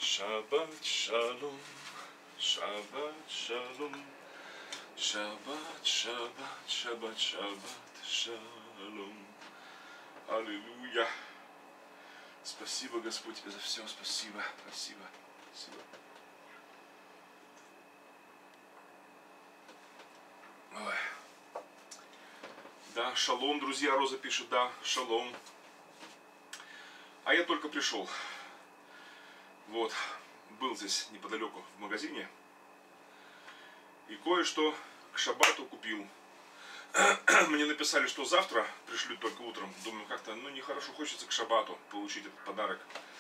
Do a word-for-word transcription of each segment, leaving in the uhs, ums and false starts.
Шаббат шалом, шаббат шалом, шаббат, шаббат, шаббат, шаббат шалом. Аллилуйя. Спасибо, Господь, тебе за все. Спасибо, спасибо, спасибо. Ой. Да, шалом, друзья, Роза пишет, да, шалом. А я только пришел. Вот, был здесь неподалеку в магазине. И кое-что к шаббату купил. Мне написали, что завтра пришлют только утром. Думаю, как-то, ну, нехорошо, хочется к шаббату получить этот подарок.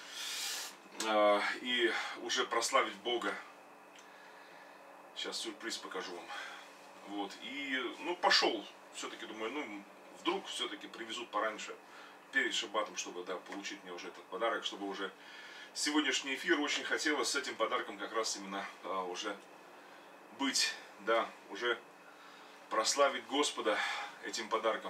И уже прославить Бога. Сейчас сюрприз покажу вам. Вот, и, ну, пошел. Все-таки думаю, ну, вдруг все-таки привезут пораньше, перед шаббатом, чтобы, да, получить мне уже этот подарок, чтобы уже сегодняшний эфир очень хотелось с этим подарком как раз именно а, уже быть, да, уже прославить Господа этим подарком.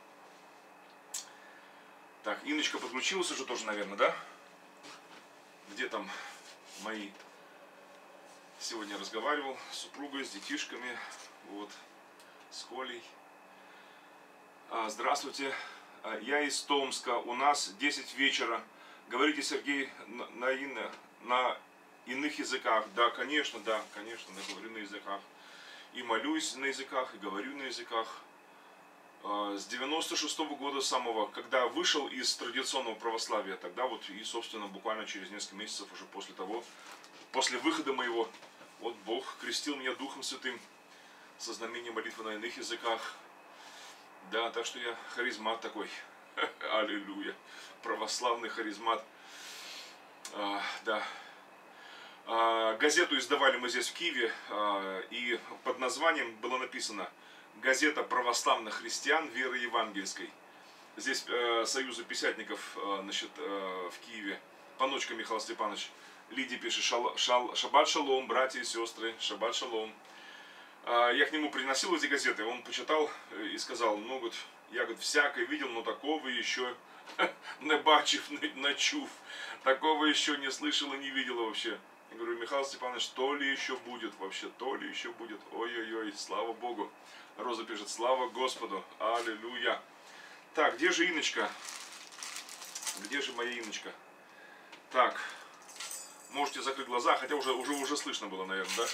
Так, Инночка подключилась уже тоже, наверное, да? Где там мои? Сегодня разговаривал с супругой, с детишками, вот, с Колей. А, здравствуйте, я из Томска, у нас десять вечера. Говорите, Сергей, на, на, на иных языках? Да, конечно, да, конечно, я говорю на языках. И молюсь на языках, и говорю на языках. С девяносто шестого года самого, когда вышел из традиционного православия, тогда вот и, собственно, буквально через несколько месяцев уже после того, после выхода моего, вот Бог крестил меня Духом Святым со знамением молитвы на иных языках. Да, так что я харизмат такой. Аллилуйя. Православный харизмат. А, да. А, газету издавали мы здесь в Киеве, а, и под названием было написано «Газета православных христиан веры евангельской». Здесь а, Союза писятников, а, значит, а, в Киеве. Паночка Михаил Степанович. Лидия пишет: шал, шал, «Шаббат шалом, братья и сестры, шаббат шалом». А, я к нему приносил эти газеты, он почитал и сказал: ну, вот, я, говорит, всякое видел, но такого еще не бачив, не чув, такого еще не слышал и не видел вообще. Я говорю: Михаил Степанович, то ли еще будет вообще, то ли еще будет. Ой-ой-ой, слава Богу. Роза пишет: слава Господу, аллилуйя. Так, где же Инночка? Где же моя Инночка? Так, можете закрыть глаза, хотя уже, уже, уже слышно было, наверное, да?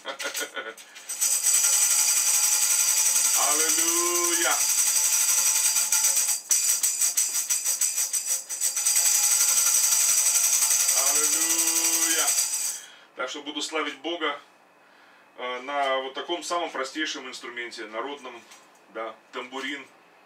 Аллилуйя! Аллилуйя! Так что буду славить Бога э, на вот таком самом простейшем инструменте, народном, да, тамбурин.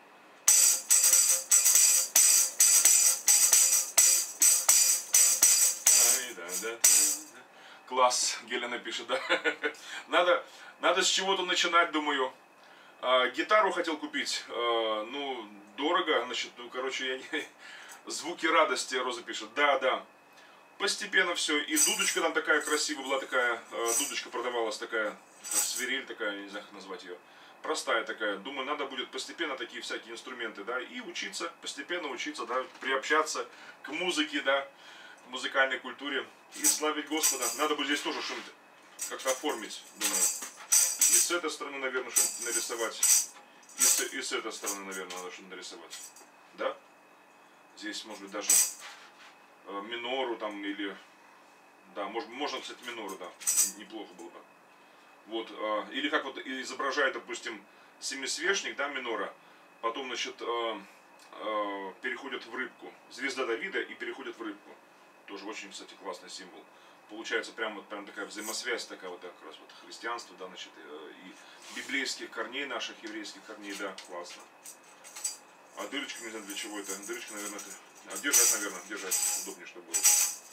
Ай, да, да, да. Класс, Гелена пишет, да. Надо, надо с чего-то начинать, думаю. А, гитару хотел купить, а, ну, дорого, значит, ну, короче, я не... Звуки радости, Роза пишет, да, да. Постепенно все, и дудочка там такая красивая была, такая, а, дудочка продавалась такая, как свирель такая, не знаю, как назвать ее. Простая такая, думаю, надо будет постепенно такие всякие инструменты, да, и учиться, постепенно учиться, да, приобщаться к музыке, да, к музыкальной культуре, и славить Господа. Надо будет здесь тоже что-нибудь как-то оформить, думаю. И с этой стороны, наверное, что-нибудь нарисовать. И с, и с этой стороны, наверное, надо что-нибудь нарисовать. Да? Здесь, может быть, даже э, минору там или... Да, может, можно, кстати, минору, да. Неплохо было бы. Вот. Э, или как вот изображает, допустим, семисвечник, да, минора. Потом, значит, э, э, переходят в рыбку. Звезда Давида и переходят в рыбку. Тоже очень, кстати, классный символ. Получается прям, вот, прям такая взаимосвязь, такая вот, как раз вот христианство, да, значит, и библейских корней наших, еврейских корней, да, классно. А дырочка, не знаю для чего это, дырочка, наверное, это, а держать, наверное, держать удобнее, чтобы было.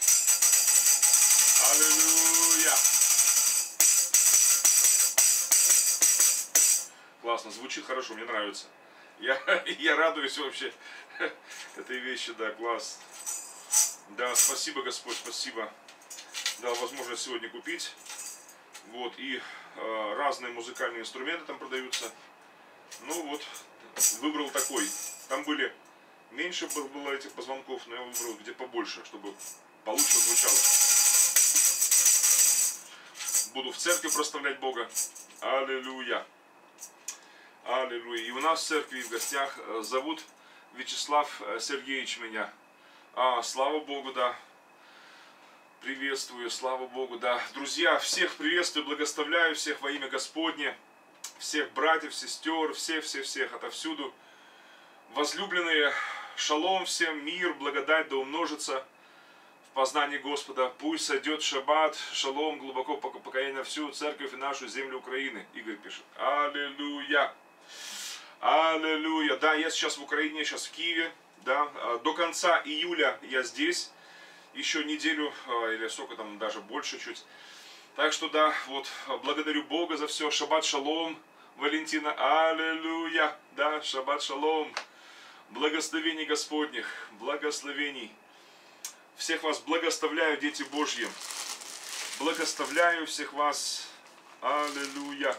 Аллилуйя! Классно, звучит хорошо, мне нравится. Я, я радуюсь вообще этой вещи, да, класс. Да, спасибо, Господь, спасибо. Дал возможность сегодня купить. Вот, и э, разные музыкальные инструменты там продаются. Ну вот, выбрал такой. Там были, меньше было этих позвонков, но я выбрал где побольше, чтобы получше звучало. буду в церкви прославлять Бога. Аллилуйя. Аллилуйя. И у нас в церкви в гостях зовут Вячеслав Сергеевич меня. А, слава Богу, да. Приветствую, слава Богу, да. Друзья, всех приветствую, благословляю всех во имя Господне. Всех братьев, сестер, всех-всех-всех отовсюду. Возлюбленные, шалом всем, мир, благодать да умножится в познании Господа. Пусть сойдет шаббат, шалом, глубоко покаяние на всю церковь и нашу землю Украины. Игорь пишет. Аллилуйя. Аллилуйя. Да, я сейчас в Украине, сейчас в Киеве. Да, до конца июля я здесь. Еще неделю, или сколько там, даже больше чуть. Так что да, вот, благодарю Бога за все. Шаббат шалом, Валентина. Аллилуйя. Да, шаббат шалом. Благословений Господних, благословений. Всех вас благословляю, дети Божьи. Благословляю всех вас. Аллилуйя.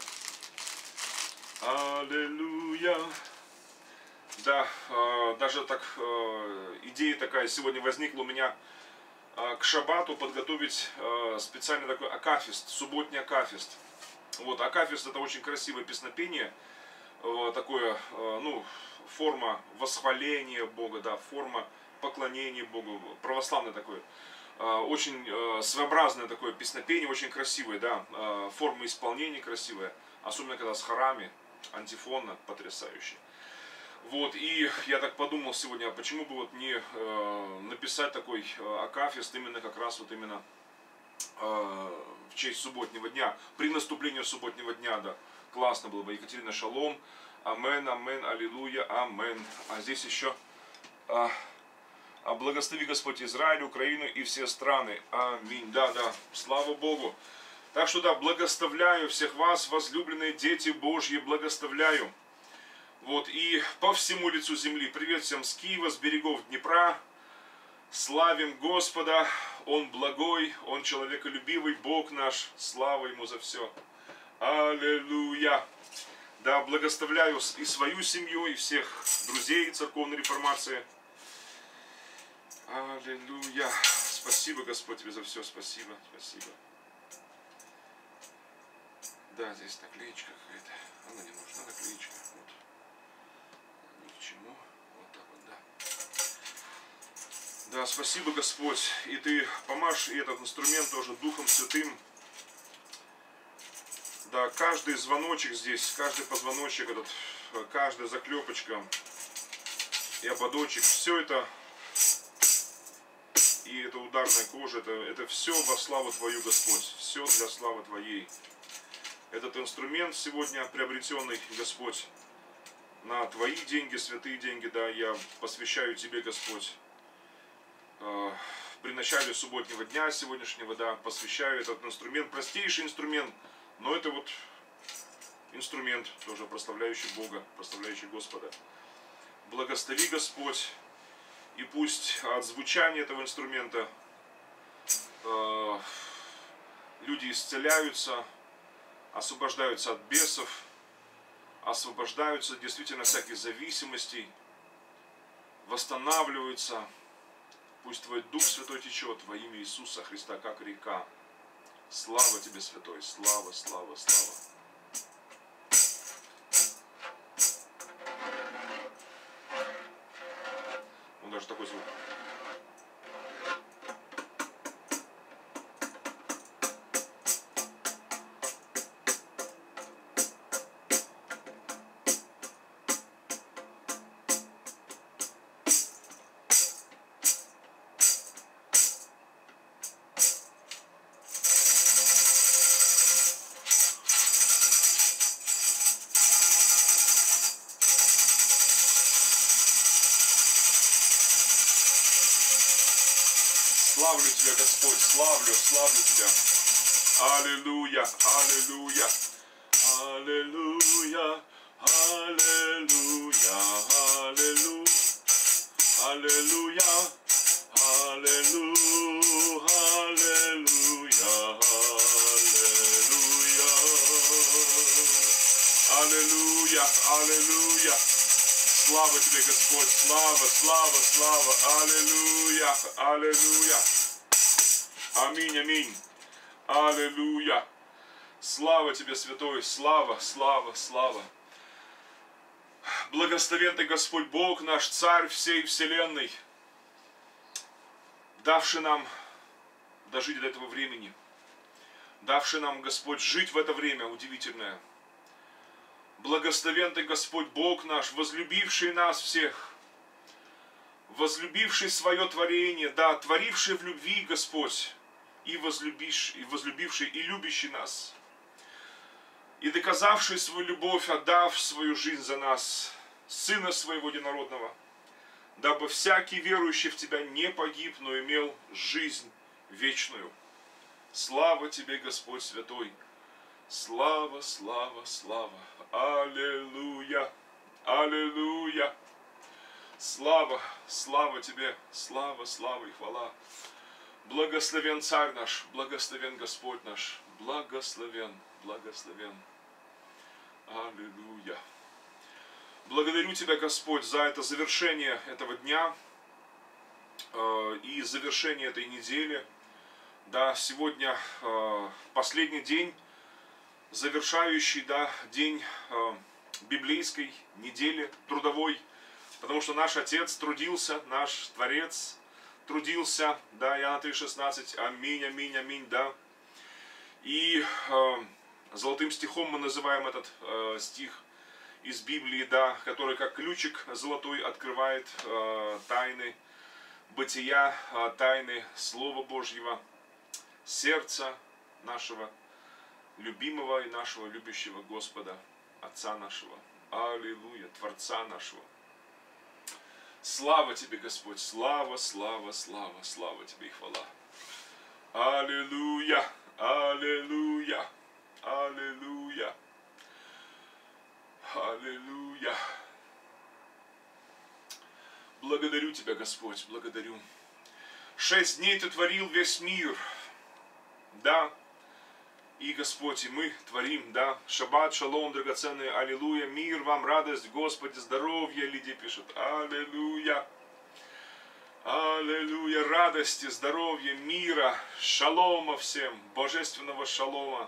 Аллилуйя. Да, э, даже так, э, идея такая сегодня возникла у меня э, к шаббату подготовить э, специально такой акафист, субботний акафист. Вот, акафист — это очень красивое песнопение, э, такое, э, ну, форма восхваления Бога, да, форма поклонения Богу, православное такое. Очень своеобразное такое песнопение, очень красивое, да, форма исполнения красивая, особенно когда с хорами, антифонно потрясающе. Вот, и я так подумал сегодня, а почему бы вот не написать такой акафист именно как раз вот именно в честь субботнего дня, при наступлении субботнего дня, да, классно было бы. Екатерина, шалом. Амен, амен, аллилуйя, амен. А здесь еще а, а благослови Господь Израиль, Украину и все страны. Аминь. Да, да, слава Богу. Так что да, благословляю всех вас, возлюбленные дети Божьи, благословляю. Вот, и по всему лицу земли. Привет всем с Киева, с берегов Днепра. Славим Господа, Он благой, Он человеколюбивый, Бог наш. Слава Ему за все. Аллилуйя. Да, благословляю и свою семью, и всех друзей церковной реформации. Аллилуйя. Спасибо, Господь, тебе за все. Спасибо, спасибо. Да, здесь наклеечка какая-то. Она не нужна, наклеечка. Вот. Ни к чему. Вот так вот, да. Да, спасибо, Господь. И ты помажь и этот инструмент тоже Духом Святым. Да, каждый звоночек здесь, каждый позвоночек, этот, каждая заклепочка и ободочек, все это, и это ударная кожа, это, это все во славу Твою, Господь, все для славы Твоей. Этот инструмент сегодня приобретенный, Господь, на Твои деньги, святые деньги, да, я посвящаю Тебе, Господь. При начале субботнего дня сегодняшнего, да, посвящаю этот инструмент, простейший инструмент. Но это вот инструмент, тоже прославляющий Бога, прославляющий Господа. Благослови, Господь, и пусть от звучания этого инструмента э, люди исцеляются, освобождаются от бесов, освобождаются действительно от всяких зависимостей, восстанавливаются. Пусть Твой Дух Святой течет во имя Иисуса Христа, как река. Слава Тебе, Святой, слава, слава, слава. Он даже такой звук. Славлю Тебя, Господь, славлю, славлю Тебя. Аллилуйя, аллилуйя, аллилуйя, аллилуйя, аллилуйя, аллилуйя, аллилуйя, аллилуйя, аллилуйя, аллилуйя. Слава Тебе, Господь, слава, слава, слава, аллилуйя, аллилуйя. Аминь, аминь, аллилуйя. Слава Тебе, Святой, слава, слава, слава. Благословен Ты, Господь Бог наш, Царь всей вселенной, давший нам дожить до этого времени, давший нам, Господь, жить в это время удивительное. Благословен Ты, Господь Бог наш, возлюбивший нас всех, возлюбивший свое творение, да, творивший в любви, Господь, и возлюбивший, и возлюбивший, и любящий нас, и доказавший свою любовь, отдав свою жизнь за нас, Сына Своего Единородного, дабы всякий верующий в Тебя не погиб, но имел жизнь вечную. Слава Тебе, Господь Святой! Слава, слава, слава! Аллилуйя! Аллилуйя! Слава, слава Тебе! Слава, слава и хвала! Благословен Царь наш, благословен Господь наш, благословен, благословен. Аллилуйя! Благодарю Тебя, Господь, за это завершение этого дня э, и завершение этой недели. Да, сегодня э, последний день, завершающий, да, день э, библейской недели, трудовой, потому что наш Отец трудился, наш Творец трудился, да, Иоанна три шестнадцать, аминь, аминь, аминь, да. И э, золотым стихом мы называем этот э, стих из Библии, да, который как ключик золотой открывает э, тайны бытия, э, тайны Слова Божьего, сердца нашего любимого и нашего любящего Господа, Отца нашего. Аллилуйя, Творца нашего. Слава Тебе, Господь, слава, слава, слава, слава Тебе и хвала. Аллилуйя, аллилуйя, аллилуйя. Аллилуйя. Благодарю Тебя, Господь, благодарю. Шесть дней Ты творил весь мир. Да. И, Господь, и мы творим, да. Шаббат, шалом, драгоценный, аллилуйя. Мир вам, радость, Господи, здоровье. Лидия пишет. Аллилуйя. Аллилуйя. Радости, здоровья, мира, шалома всем. Божественного шалома.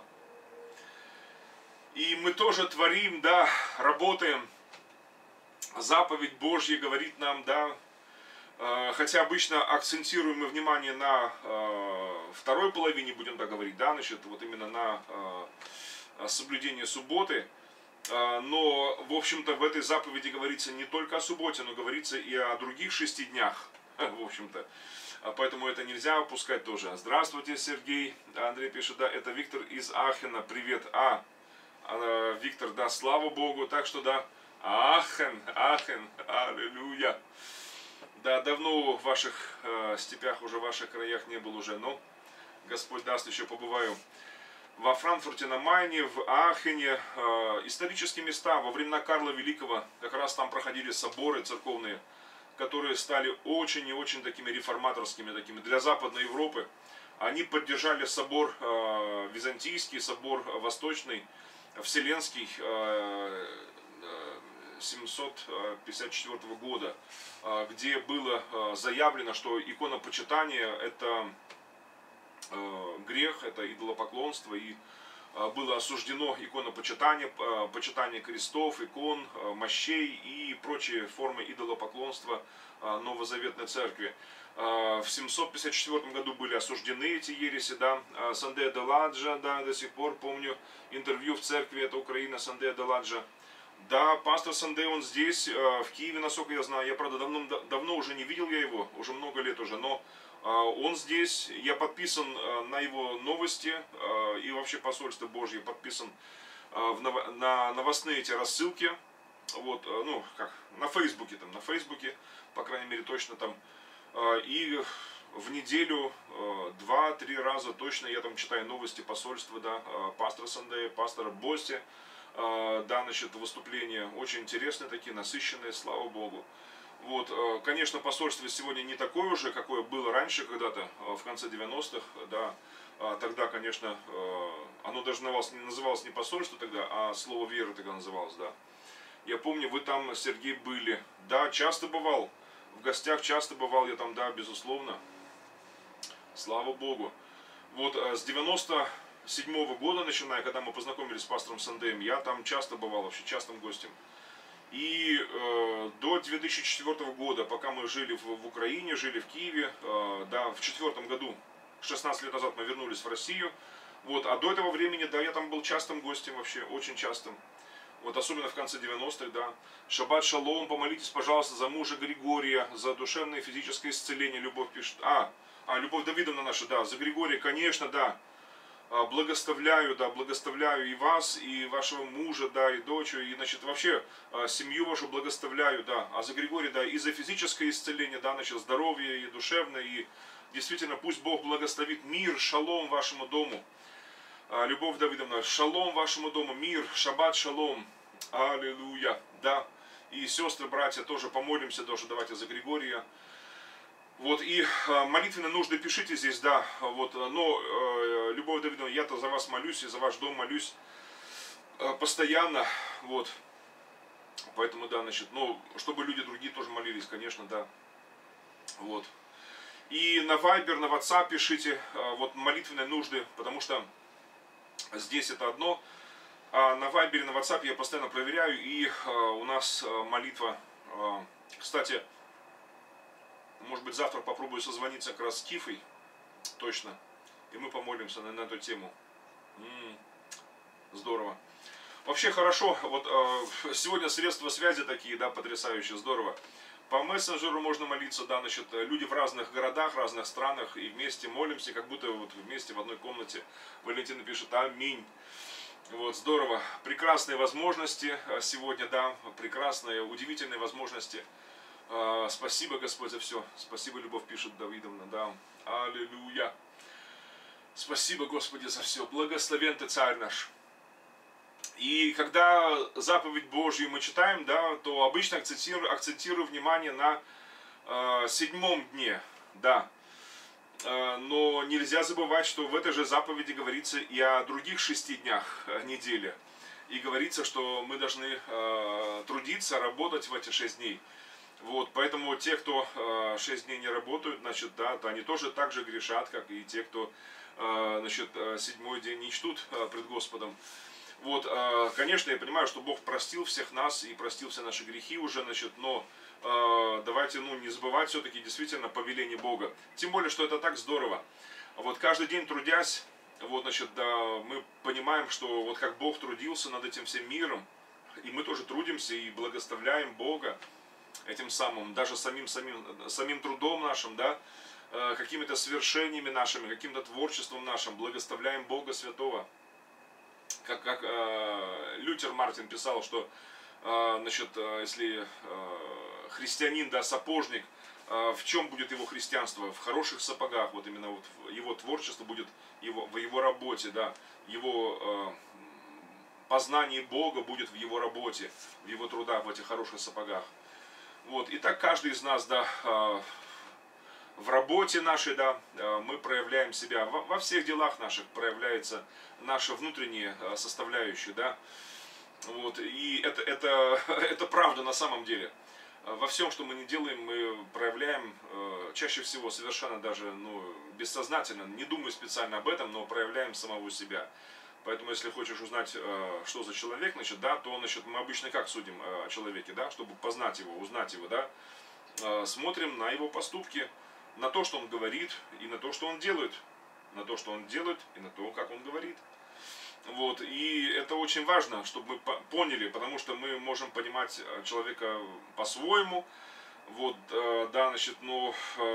И мы тоже творим, да, работаем. Заповедь Божья говорит нам, да, э, хотя обычно акцентируем мы внимание на э, второй половине, будем так говорить, да, значит, вот именно на э, соблюдение субботы. Э, но, в общем-то, в этой заповеди говорится не только о субботе, но говорится и о других шести днях, в общем-то. Поэтому это нельзя упускать тоже. Здравствуйте, Сергей. Андрей пишет, да, это Виктор из Ахена. Привет. А. Виктор, да, слава Богу, так что да, Ахен, Ахен, аллилуйя. Да, давно в ваших э, степях, уже в ваших краях не был уже, но Господь даст, еще побываю во Франкфурте на Майне, в Ахене. Э, исторические места во времена Карла Великого, как раз там проходили соборы церковные, которые стали очень и очень такими реформаторскими, такими для Западной Европы. Они поддержали собор э, византийский, собор восточный, Вселенский семьсот пятьдесят четвёртого года, где было заявлено, что иконопочитание это грех, это идолопоклонство, и было осуждено иконопочитание, почитание крестов, икон, мощей и прочие формы идолопоклонства Новозаветной Церкви. В семьсот пятьдесят четвёртом году были осуждены эти ереси, да, Санде Даладжа, да, до сих пор помню интервью в церкви, это Украина, Санде Даладжа. Да, пастор Санде, он здесь, в Киеве, насколько я знаю, я, правда, давно, давно уже не видел я его, уже много лет уже, но он здесь, я подписан на его новости и вообще посольство Божье подписан на новостные эти рассылки, вот, ну, как, на Фейсбуке, там, на Фейсбуке, по крайней мере, точно там. И в неделю два-три раза точно я там читаю новости посольства, да, пастора Сандея, пастора Босси, да, значит, выступления очень интересные такие, насыщенные, слава Богу. Вот, конечно, посольство сегодня не такое уже, какое было раньше когда-то, в конце девяностых, да, тогда, конечно, оно даже называлось не посольство тогда, а слово веры тогда называлось, да. Я помню, вы там, Сергей, были, да, часто бывал. В гостях часто бывал я там, да, безусловно. Слава Богу. Вот с девяносто седьмого года, начиная, когда мы познакомились с пастором Сандеем, я там часто бывал, вообще частым гостем. И э, до две тысячи четвёртого года, пока мы жили в, в Украине, жили в Киеве, э, да, в четвертом году, шестнадцать лет назад мы вернулись в Россию. Вот, а до этого времени, да, я там был частым гостем вообще, очень частым. Вот, особенно в конце девяностых, да. Шаббат шалом, помолитесь, пожалуйста, за мужа Григория, за душевное и физическое исцеление, Любовь пишет. А, а Любовь Давидовна наша, да, за Григория, конечно, да. Благословляю, да, благословляю и вас, и вашего мужа, да, и дочь, и, значит, вообще, семью вашу благословляю, да. А за Григория, да, и за физическое исцеление, да, значит, здоровье, и душевное, и действительно, пусть Бог благословит мир, шалом вашему дому. Любовь Давидовна, шалом вашему дому, мир, шаббат шалом, аллилуйя, да. И сестры, братья, тоже помолимся, тоже давайте за Григория. Вот, и молитвенные нужды пишите здесь, да, вот, но, Любовь Давидовна, я-то за вас молюсь, и за ваш дом молюсь постоянно, вот. Поэтому, да, значит, ну, чтобы люди другие тоже молились, конечно, да, вот. И на Viber, на WhatsApp пишите, вот, молитвенные нужды, потому что здесь это одно, а на Viber, на WhatsApp я постоянно проверяю, и у нас молитва, кстати, может быть, завтра попробую созвониться как раз с Кифой, точно, и мы помолимся на, на эту тему. М-м, здорово. Вообще хорошо, вот э, сегодня средства связи такие, да, потрясающие, здорово. По мессенджеру можно молиться, да, значит, люди в разных городах, разных странах, и вместе молимся, как будто вот вместе в одной комнате. Валентина пишет, аминь. Вот, здорово. Прекрасные возможности сегодня, да, прекрасные, удивительные возможности. Спасибо, Господь, за все. Спасибо, Любовь пишет Давидовна, да. Аллилуйя. Спасибо, Господи, за все. Благословен Ты, Царь наш. И когда заповедь Божью мы читаем, да, то обычно акцентирую, акцентирую внимание на э, седьмом дне, да. Э, но нельзя забывать, что в этой же заповеди говорится и о других шести днях недели. И говорится, что мы должны э, трудиться, работать в эти шесть дней. Вот, поэтому те, кто э, шесть дней не работают, значит, да, то они тоже так же грешат, как и те, кто э, значит, седьмой день не чтут э, пред Господом. Вот, э, конечно, я понимаю, что Бог простил всех нас и простил все наши грехи уже, значит, но э, давайте, ну, не забывать все-таки действительно повеление Бога. Тем более, что это так здорово. Вот каждый день трудясь, вот, значит, да, мы понимаем, что вот как Бог трудился над этим всем миром, и мы тоже трудимся и благословляем Бога этим самым, даже самим, самим, самим трудом нашим, да, э, какими-то свершениями нашими, каким-то творчеством нашим, благословляем Бога Святого. Как, как э, Лютер Мартин писал, что э, значит, э, если э, христианин, да, сапожник, э, в чем будет его христианство? В хороших сапогах, вот именно вот его творчество будет его, в его работе, да, его э, познание Бога будет в его работе, в его трудах, в этих хороших сапогах. Вот, и так каждый из нас, да, э, в работе нашей, да, мы проявляем себя, во всех делах наших проявляется наша внутренняя составляющая, да, вот, и это, это, это правда на самом деле. Во всем, что мы не делаем, мы проявляем, чаще всего совершенно даже, ну, бессознательно, не думая специально об этом, но проявляем самого себя. Поэтому, если хочешь узнать, что за человек, значит, да, то, значит, мы обычно как судим о человеке, да, чтобы познать его, узнать его, да, смотрим на его поступки, на то, что он говорит, и на то, что он делает. На то, что он делает, и на то, как он говорит. Вот. И это очень важно, чтобы мы поняли, потому что мы можем понимать человека по-своему. Вот, да, значит, ну,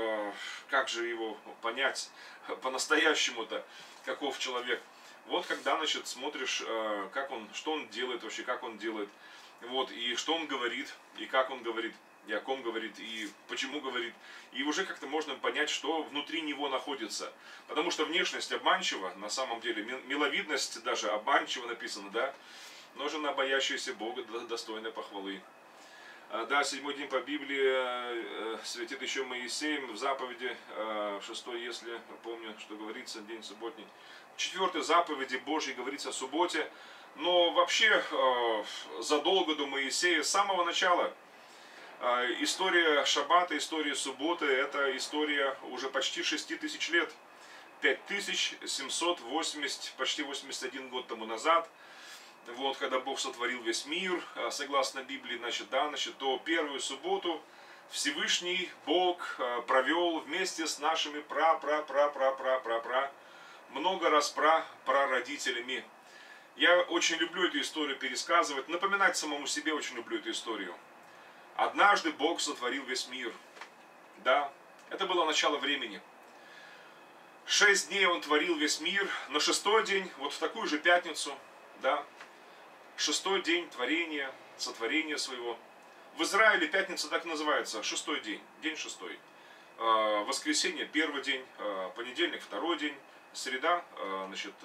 как же его понять по-настоящему-то, каков человек. Вот когда, значит, смотришь, как он, что он делает вообще, как он делает. Вот, и что он говорит, и как он говорит. И о ком говорит, и почему говорит. И уже как-то можно понять, что внутри него находится. Потому что внешность обманчива, на самом деле, миловидность даже обманчиво написано, да. Но жена, боящаяся Бога, достойная похвалы. Да, седьмой день по Библии святит еще Моисеем в заповеди шестой, если помню, что говорится, день субботний. В четвертой заповеди Божьей говорится о субботе. Но вообще задолго до Моисея, с самого начала, история шаббата, история субботы, это история уже почти шести тысяч лет. пять тысяч семьсот восемьдесят, почти восемьдесят один год тому назад, вот, когда Бог сотворил весь мир, согласно Библии, значит, да, значит, то первую субботу Всевышний Бог провел вместе с нашими пра-пра-пра-пра-пра-пра-пра, много раз пра-прародителями. Я очень люблю эту историю пересказывать, напоминать самому себе очень люблю эту историю. Однажды Бог сотворил весь мир. Да, это было начало времени. Шесть дней Он творил весь мир. На шестой день, вот в такую же пятницу, да, шестой день творения, сотворения своего. В Израиле пятница так называется, шестой день, день шестой. Воскресенье первый день, понедельник второй день, среда, значит,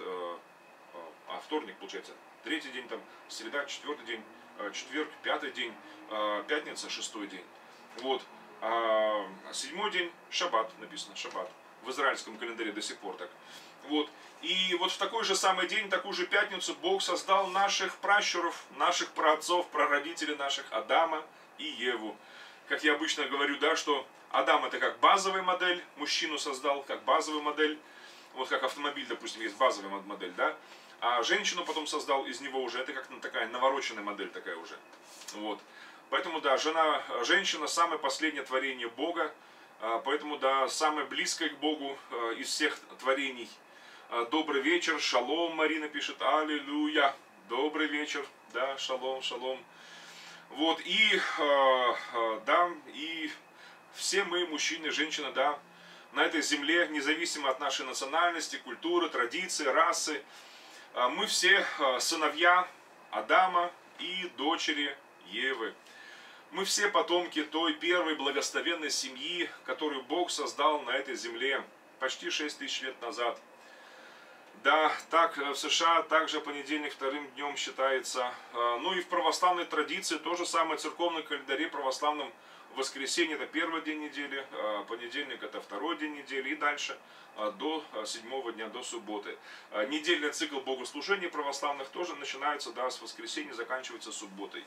а вторник получается третий день, там, среда четвертый день, четверг пятый день, пятница шестой день. Вот. А седьмой день шаббат написано, шаббат. В израильском календаре до сих пор так. Вот. И вот в такой же самый день, такую же пятницу Бог создал наших пращуров, наших праотцов, прародителей наших, Адама и Еву. Как я обычно говорю, да, что Адам это как базовая модель, мужчину создал как базовая модель. Вот как автомобиль, допустим, есть базовая модель, да. А женщину потом создал из него уже, это как такая навороченная модель такая уже. Вот. Поэтому, да, жена, женщина самое последнее творение Бога. Поэтому, да, самое близкое к Богу из всех творений. Добрый вечер, шалом, Марина пишет, аллилуйя. Добрый вечер, да, шалом, шалом. Вот, и, да, и все мы, мужчины, женщины, да, на этой земле, независимо от нашей национальности, культуры, традиции, расы, мы все сыновья Адама и дочери Евы. Мы все потомки той первой благословенной семьи, которую Бог создал на этой земле почти шесть тысяч лет назад. Да, так в США также понедельник вторым днем считается. Ну и в православной традиции то же самое, в церковном календаре православном воскресенье это первый день недели, понедельник это второй день недели и дальше до седьмого дня, до субботы. Недельный цикл богослужений православных тоже начинается, да, с воскресенья, заканчивается субботой.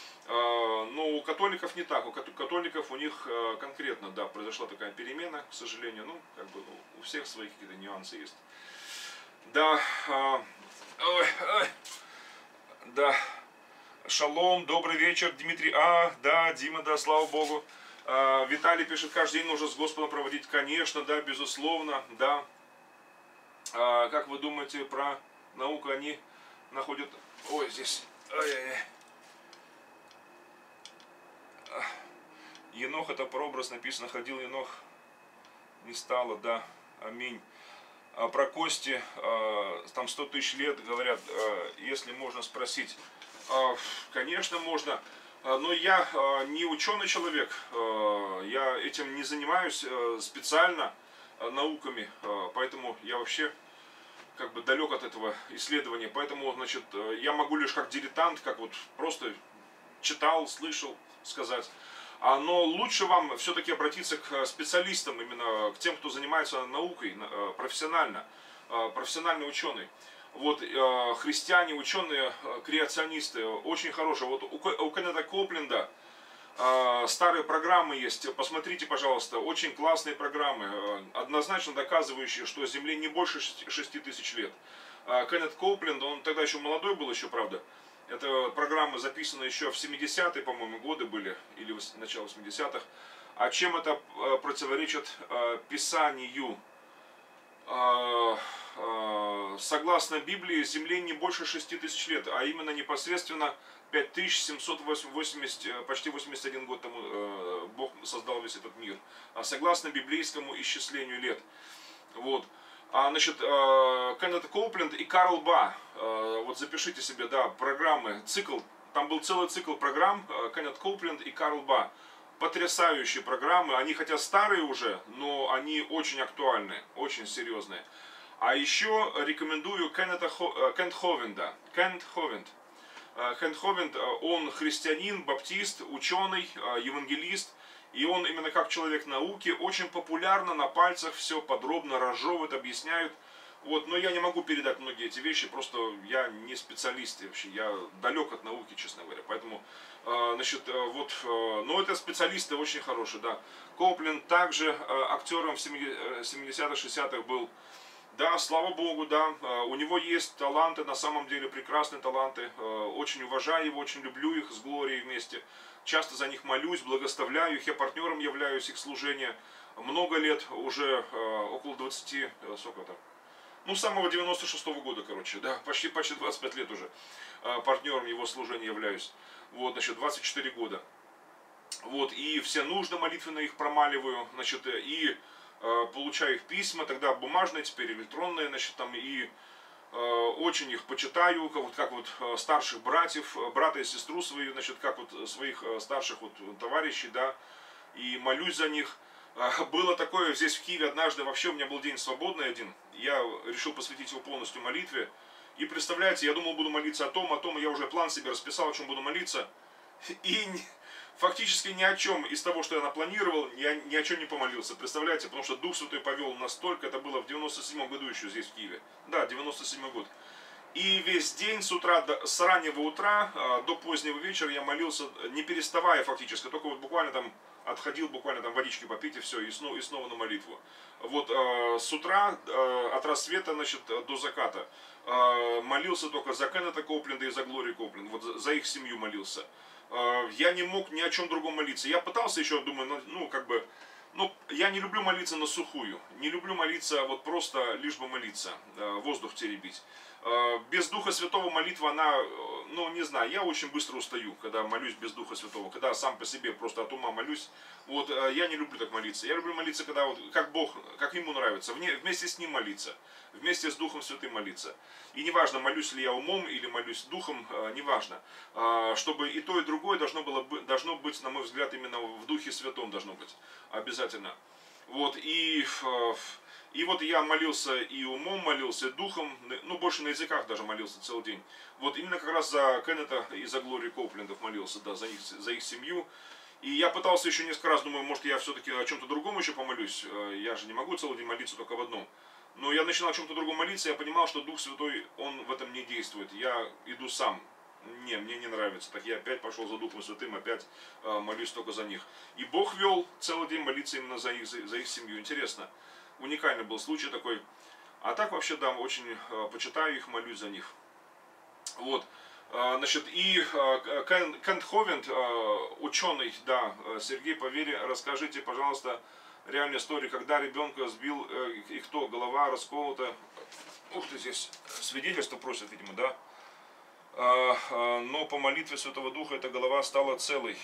Но у католиков не так. У католиков у них конкретно, да, произошла такая перемена, к сожалению. Ну, как бы у всех свои какие-то нюансы есть. Да, ой, ой, да, шалом, добрый вечер, Дмитрий, а, да, Дима, да, слава Богу. Виталий пишет, каждый день нужно с Господом проводить, конечно, да, безусловно, да. Как вы думаете про науку, они находят, ой, здесь, ай-яй-яй. Енох, это прообраз написано, ходил Енох, не стало, да, аминь. А про кости, там сто тысяч лет, говорят, если можно спросить, конечно можно, но я не ученый человек, я этим не занимаюсь специально науками, поэтому я вообще как бы далек от этого исследования, поэтому, значит, я могу лишь как дилетант, как вот просто читал, слышал сказать. Но лучше вам все-таки обратиться к специалистам, именно к тем, кто занимается наукой профессионально, профессиональный ученый. Вот, христиане, ученые, креационисты, очень хорошие. Вот у Кеннета Копленда старые программы есть, посмотрите, пожалуйста, очень классные программы, однозначно доказывающие, что Земле не больше шести тысяч лет. Кеннет Копленд, он тогда еще молодой был, еще, правда. Это программы записаны еще в семидесятые, по-моему, годы были, или начало восьмидесятых. А чем это противоречит Писанию? Согласно Библии, Земле не больше шести тысяч лет, а именно непосредственно пять тысяч семьсот восемьдесят, почти восемьдесят один год тому Бог создал весь этот мир. А согласно библейскому исчислению лет. Вот. А, значит, Кеннет Копленд и Карл Ба, вот запишите себе, да, программы, цикл, там был целый цикл программ, Кеннет Копленд и Карл Ба. Потрясающие программы, они хотя старые уже, но они очень актуальны, очень серьезные. А еще рекомендую Кеннета Хо, Кент Ховенда, Кент Ховенд. Кент Ховенд, он христианин, баптист, ученый, евангелист. И он именно как человек науки очень популярно на пальцах все подробно разжевывает, объясняет. Вот, но я не могу передать многие эти вещи, просто я не специалист вообще, я далек от науки, честно говоря. Поэтому, значит, вот, но это специалисты очень хорошие, да. Копленд также актером в семидесятых, шестидесятых был. Да, слава Богу, да. У него есть таланты, на самом деле прекрасные таланты. Очень уважаю его, очень люблю их с Глорией вместе. Часто за них молюсь, благословляю их. Я партнером являюсь их служения. Много лет, уже около двадцати, сколько там? Ну, с самого девяносто шестого года, короче, да, почти, почти двадцать пять лет уже партнером его служения являюсь. Вот, значит, двадцать четыре года. Вот, и все нужды молитвенно их промаливаю, значит, и э, получаю их письма, тогда бумажные, теперь электронные, значит, там, и э, очень их почитаю, как вот, как вот старших братьев, брата и сестру свою, значит, как вот своих старших вот товарищей, да, и молюсь за них. Было такое здесь в Киеве однажды, вообще у меня был день свободный один, я решил посвятить его полностью молитве, и представляете, я думал, буду молиться о том, о том, я уже план себе расписал, о чем буду молиться, и фактически ни о чем из того, что я напланировал, я ни о чем не помолился, представляете, потому что Дух Святой повел настолько, это было в девяносто седьмом году еще здесь в Киеве, да, девяносто седьмой год. И весь день с утра, с раннего утра до позднего вечера я молился, не переставая фактически, только вот буквально там отходил, буквально там водички попить и все, и снова, и снова на молитву. Вот э, с утра, э, от рассвета, значит, до заката, э, молился только за Кеннета Копленда и за Глории Копленд, вот за, за их семью молился. Э, я не мог ни о чем другом молиться. Я пытался еще, думаю, ну, ну как бы, ну, я не люблю молиться на сухую, не люблю молиться вот просто лишь бы молиться, э, воздух теребить. Без Духа Святого молитва, она, ну не знаю, я очень быстро устаю, когда молюсь без Духа Святого, когда сам по себе просто от ума молюсь. Вот я не люблю так молиться. Я люблю молиться, когда вот как Бог, как Ему нравится, вместе с Ним молиться, вместе с Духом Святым молиться. И неважно, молюсь ли я умом или молюсь духом, неважно, чтобы и то, и другое должно, было, должно быть, на мой взгляд, именно в Духе Святом должно быть, обязательно. Вот, и... И вот я молился и умом, молился и духом, ну больше на языках даже молился целый день. Вот именно как раз за Кеннета и за Глорию Коплендов молился, да, за их, за их семью. И я пытался еще несколько раз, думаю, может я все-таки о чем-то другом еще помолюсь. Я же не могу целый день молиться только в одном. Но я начинал о чем-то другом молиться, я понимал, что Дух Святой, Он в этом не действует. Я иду сам. Не, мне не нравится. Так я опять пошел за Духом Святым, опять э, молюсь только за них. И Бог вел целый день молиться именно за их, за, за их семью. Интересно. Уникальный был случай такой. А так вообще, да, очень э, почитаю их, молюсь за них. Вот. Э, значит, и э, Кент Ховенд, э, ученый, да, Сергей, поверь, расскажите, пожалуйста, реальную историю, когда ребенка сбил, э, и кто, голова расколота. Ух ты, здесь свидетельство просят, видимо, да. Э, э, но по молитве Святого Духа эта голова стала целой.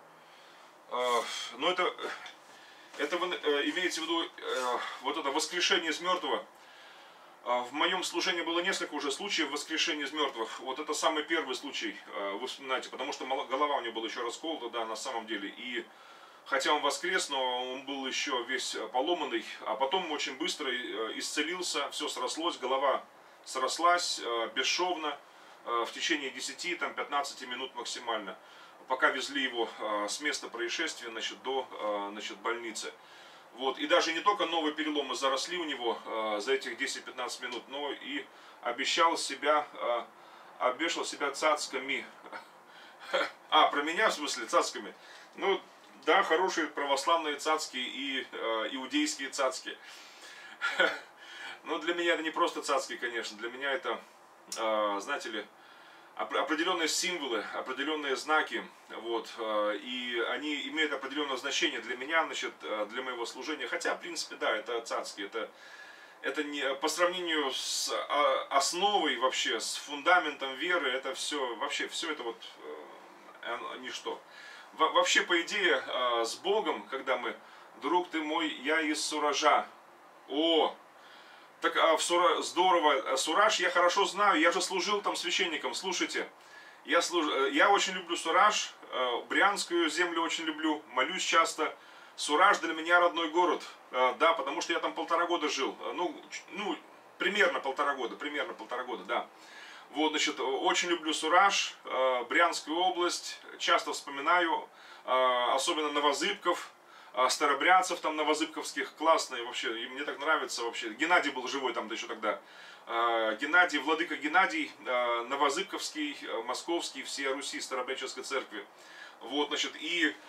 Э, но это... Это э, имеется в виду э, вот это воскрешение из мертвого. Э, в моем служении было несколько уже случаев воскрешения из мертвых. Вот это самый первый случай, э, вы вспоминаете, потому что голова у него была еще расколота, да, на самом деле. И хотя он воскрес, но он был еще весь поломанный, а потом очень быстро э, исцелился, все срослось, голова срослась э, бесшовно э, в течение десяти-пятнадцати минут максимально. Пока везли его э, с места происшествия, значит, до э, значит, больницы. Вот. И даже не только новые переломы заросли у него э, за этих десять-пятнадцать минут, но и обещал себя, э, обвешал себя цацками. А, про меня в смысле цацками. Ну, да, хорошие православные цацки и э, иудейские цацки. Но для меня это не просто цацки, конечно. Для меня это, э, знаете ли, определенные символы, определенные знаки, вот, и они имеют определенное значение для меня, значит, для моего служения. Хотя, в принципе, да, это цацки, это, это не, по сравнению с основой вообще, с фундаментом веры, это все, вообще, все это вот ничто. Вообще, по идее, с Богом, когда мы, друг ты мой, я из Суража, о, так а в Сура... здорово, Сураж я хорошо знаю, я же служил там священником, слушайте. Я, служ... я очень люблю Сураж, Брянскую землю очень люблю, молюсь часто. Сураж для меня родной город, да, потому что я там полтора года жил. Ну, ну примерно полтора года, примерно полтора года, да. Вот, значит, очень люблю Сураж, Брянскую область, часто вспоминаю, особенно Новозыбков. Старобрядцев там новозыбковских, классные вообще, и мне так нравится вообще. Геннадий был живой там да еще тогда. Геннадий, владыка Геннадий, Новозыбковский, Московский, всей Руси, Старобрядческой церкви. Вот, значит, и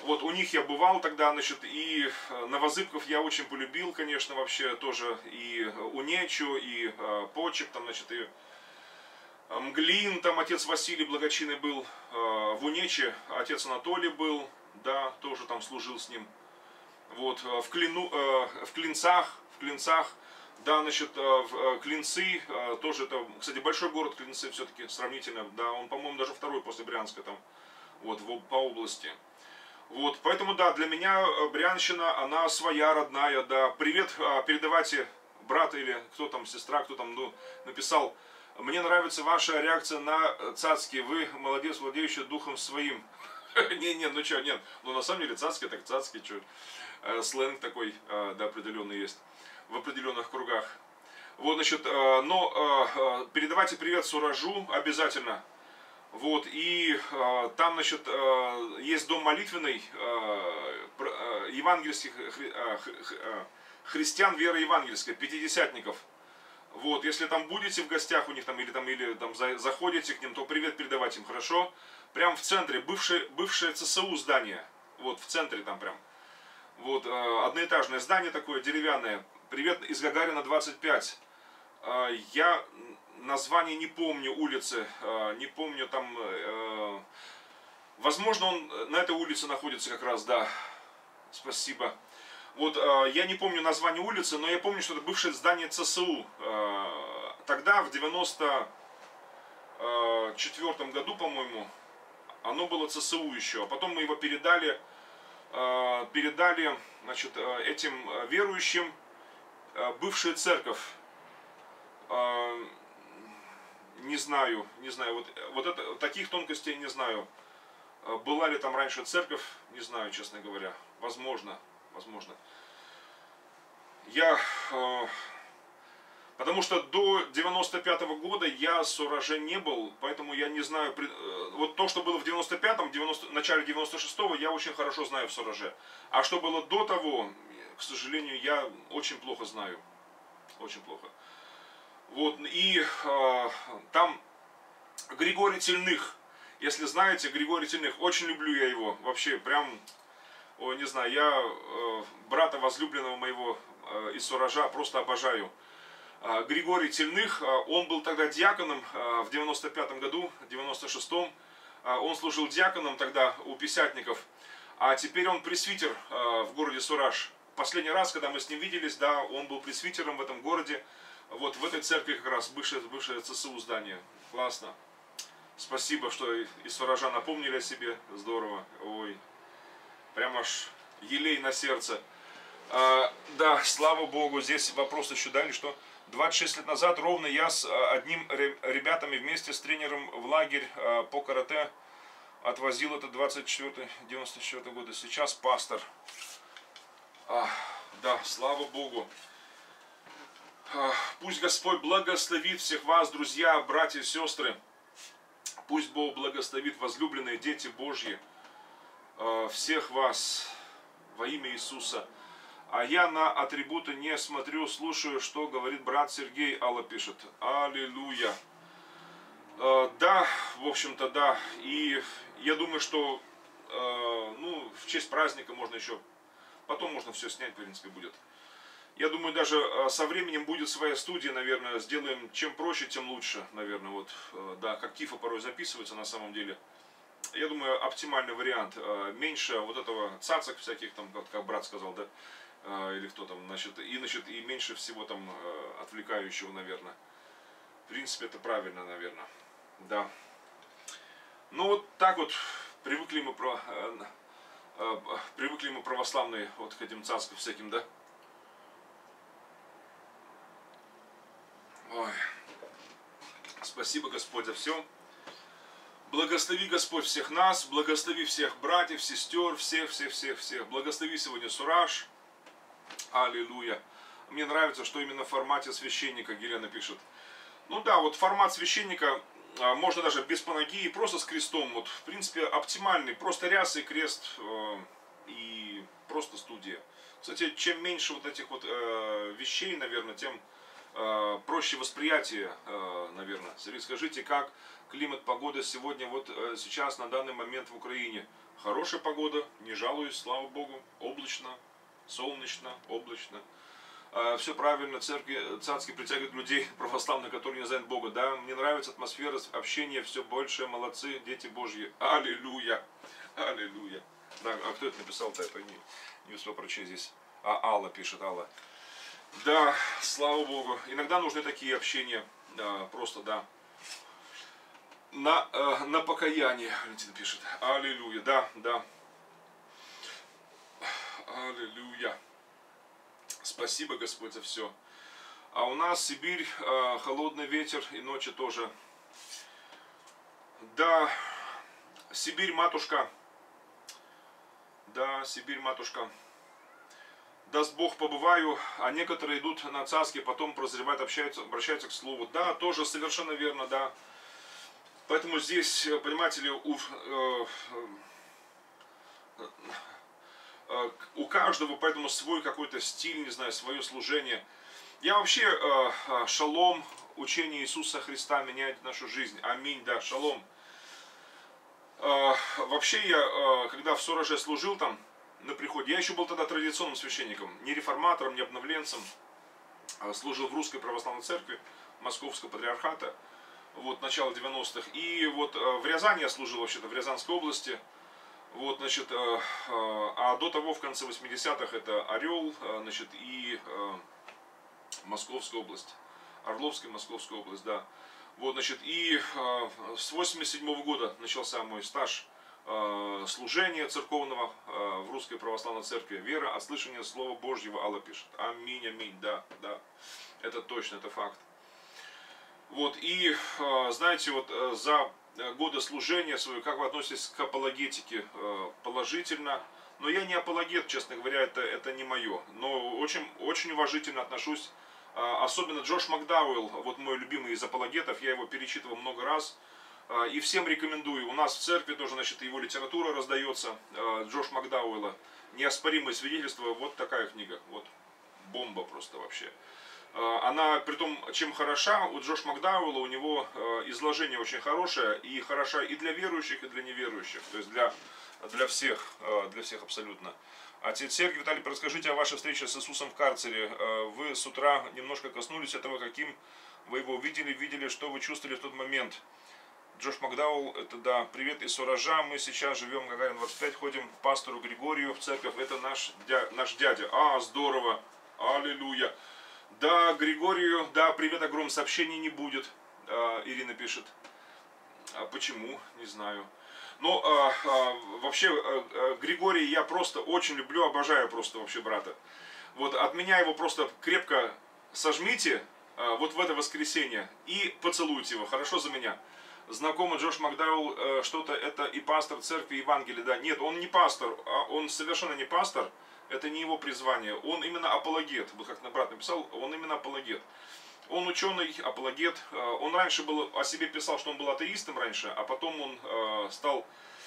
Вот у них я бывал тогда, значит, и Новозыбков я очень полюбил, конечно, вообще тоже, и Унечу, и э, Почек, там, значит, и Мглин, там отец Василий Благочинный был, э, в Унече отец Анатолий был, да, тоже там служил с ним. Вот, в, Клину, э, в Клинцах, в Клинцах, да, значит, в Клинцы, э, тоже это, кстати, большой город Клинцы все-таки сравнительно, да, он, по-моему, даже второй после Брянска там, вот, в, по области. Вот, поэтому, да, для меня Брянщина, она своя, родная, да. Привет, передавайте брата или кто там, сестра, кто там, ну, написал. Мне нравится ваша реакция на цацки. Вы молодец, владеющий духом своим. Не-не, ну что, нет. Ну, на самом деле, цацки, так цацки, что. Сленг такой, да, определенный есть. В определенных кругах. Вот, значит, но передавайте привет Суражу обязательно. Вот, и э, там, значит, э, есть дом молитвенный э, э, евангельских хри, э, э, христиан веры евангельской, пятидесятников. Вот, если там будете в гостях у них там, или там, или там за, заходите к ним, то привет передавать им, хорошо? Прям в центре, бывшее, бывшее ЦСУ здание, вот, в центре там прям. Вот, э, одноэтажное здание такое, деревянное. Привет из Гагарина двадцать пять. Э, я... Название не помню улицы, не помню там, возможно он на этой улице находится как раз, да, спасибо. Вот я не помню название улицы, но я помню, что это бывшее здание ЦСУ. Тогда, в девяносто четвёртом году, по-моему, оно было ЦСУ еще, а потом мы его передали, передали, значит, этим верующим, бывшая церковь. Не знаю, не знаю, вот, вот это, таких тонкостей не знаю. Была ли там раньше церковь, не знаю, честно говоря. Возможно, возможно. Я, э, потому что до девяносто пятого года я с Сураже не был, поэтому я не знаю, э, вот то, что было в девяносто пятом, девяносто, начале девяносто шестого, я очень хорошо знаю в Сураже. А что было до того, к сожалению, я очень плохо знаю. Очень плохо. Вот, и э, там Григорий Тельных, если знаете, Григорий Тельных, очень люблю я его, вообще, прям, о, не знаю, я э, брата возлюбленного моего э, из Суража просто обожаю. Э, Григорий Тельных, э, он был тогда диаконом э, в девяносто пятом году, в девяносто шестом, э, он служил диаконом тогда у пятидесятников, а теперь он пресвитер э, в городе Сураж. Последний раз, когда мы с ним виделись, да, он был пресвитером в этом городе. Вот в этой церкви как раз бывшее, бывшее ЦСУ здание. Классно. Спасибо, что из Суража напомнили о себе. Здорово. Ой. Прям аж елей на сердце. А, да, слава Богу. Здесь вопрос еще дали, что двадцать шесть лет назад ровно я с одним ребятами вместе с тренером в лагерь по карате отвозил это двадцать четвёртый девяносто четвёртый года. Сейчас пастор. А, да, слава Богу. Пусть Господь благословит всех вас, друзья, братья и сестры. Пусть Бог благословит возлюбленные дети Божьи. Всех вас во имя Иисуса. А я на атрибуты не смотрю, слушаю, что говорит брат Сергей. Алла пишет. Аллилуйя. Да, в общем-то, да. И я думаю, что ну, в честь праздника можно еще... Потом можно все снять, в принципе, будет. Я думаю, даже со временем будет своя студия, наверное, сделаем, чем проще, тем лучше, наверное, вот, да, как Кифа порой записывается на самом деле. Я думаю, оптимальный вариант, меньше вот этого цацок всяких, там, как брат сказал, да, или кто там, значит, и, значит, и меньше всего там отвлекающего, наверное. В принципе, это правильно, наверное, да. Ну, вот так вот привыкли мы, про, привыкли мы православные вот к этим цацкам всяким, да. Ой. Спасибо, Господь, за все. Благослови, Господь, всех нас, благослови всех братьев, сестер, всех, всех, всех, всех. Благослови сегодня Сураж. Аллилуйя. Мне нравится, что именно в формате священника, Елена пишет. Ну да, вот формат священника, можно даже без панагии, просто с крестом. Вот, в принципе, оптимальный. Просто ряса и крест э, и просто студия. Кстати, чем меньше вот этих вот э, вещей, наверное, тем... проще восприятие, наверное. Скажите, как климат, погода сегодня, вот сейчас, на данный момент в Украине? Хорошая погода, не жалуюсь, слава Богу. Облачно, солнечно, облачно. Все правильно, церкви царские притягивают людей православных, которые не знают Бога. Да, мне нравится атмосфера общения, все больше, молодцы, дети Божьи. Аллилуйя, аллилуйя. Да, а кто это написал-то? Это не, не успел прочесть здесь. А Алла пишет, Алла. Да, слава Богу. Иногда нужны такие общения, да, просто, да. На, э, на покаяние, Валентина пишет. Аллилуйя, да, да. Аллилуйя. Спасибо, Господь, за все. А у нас Сибирь, э, холодный ветер и ночи тоже. Да, Сибирь, матушка. Да, Сибирь, матушка. Даст Бог, побываю, а некоторые идут на царские, потом прозревают, общаются, обращаются к слову. Да, тоже совершенно верно, да. Поэтому здесь, понимаете ли, у, э, э, у каждого поэтому свой какой-то стиль, не знаю, свое служение. Я вообще, э, шалом, учение Иисуса Христа меняет нашу жизнь. Аминь, да, шалом. Э, вообще я, э, когда в Сураже служил там, на приходе. Я еще был тогда традиционным священником, не реформатором, не обновленцем. Служил в Русской Православной Церкви Московского Патриархата. Вот, начало девяностых. И вот в Рязани я служил вообще-то, в Рязанской области. Вот, значит, а до того, в конце восьмидесятых, это Орел, значит, и Московская область. Орловская, Московская область, да. Вот, значит, и с восемьдесят седьмого года начался мой стаж служения церковного в Русской Православной Церкви. Вера от слышания Слова Божьего, Алла пишет. Аминь, аминь, да, да. Это точно, это факт. Вот, и, знаете, вот за годы служения свое, как вы относитесь к апологетике? Положительно. Но я не апологет, честно говоря, это, это не мое. Но очень, очень уважительно отношусь. Особенно Джош Макдауэлл, вот мой любимый из апологетов, я его перечитывал много раз. И всем рекомендую. У нас в церкви тоже, значит, его литература раздается. Джош Макдауэлла. Неоспоримое свидетельство. Вот такая книга. Вот бомба просто вообще. Она, при том, чем хороша, у Джош Макдауэлла, у него изложение очень хорошее. И хороша и для верующих, и для неверующих. То есть для, для всех. Для всех абсолютно. Отец Сергий, Виталий, расскажите о вашей встрече с Иисусом в карцере. Вы с утра немножко коснулись этого. Каким вы его видели, видели, что вы чувствовали в тот момент? Джош Макдауэлл, это да, привет из Суража, мы сейчас живем, Гагарин двадцать пять, ходим к пастору Григорию в церковь, это наш, дя, наш дядя. А, здорово, аллилуйя. Да, Григорию, да, привет огромное, сообщений не будет, а, Ирина пишет. А почему, не знаю. Но а, а, вообще, а, Григория я просто очень люблю, обожаю просто вообще брата. Вот от меня его просто крепко сожмите, а, вот в это воскресенье, и поцелуйте его, хорошо за меня. Знакомый Джош Макдауэлл, что-то это и пастор церкви Евангелия, да. Нет, он не пастор, он совершенно не пастор, это не его призвание. Он именно апологет, вот как на брат написал, он именно апологет. Он ученый, апологет. Он раньше был, о себе писал, что он был атеистом раньше, а потом он стал,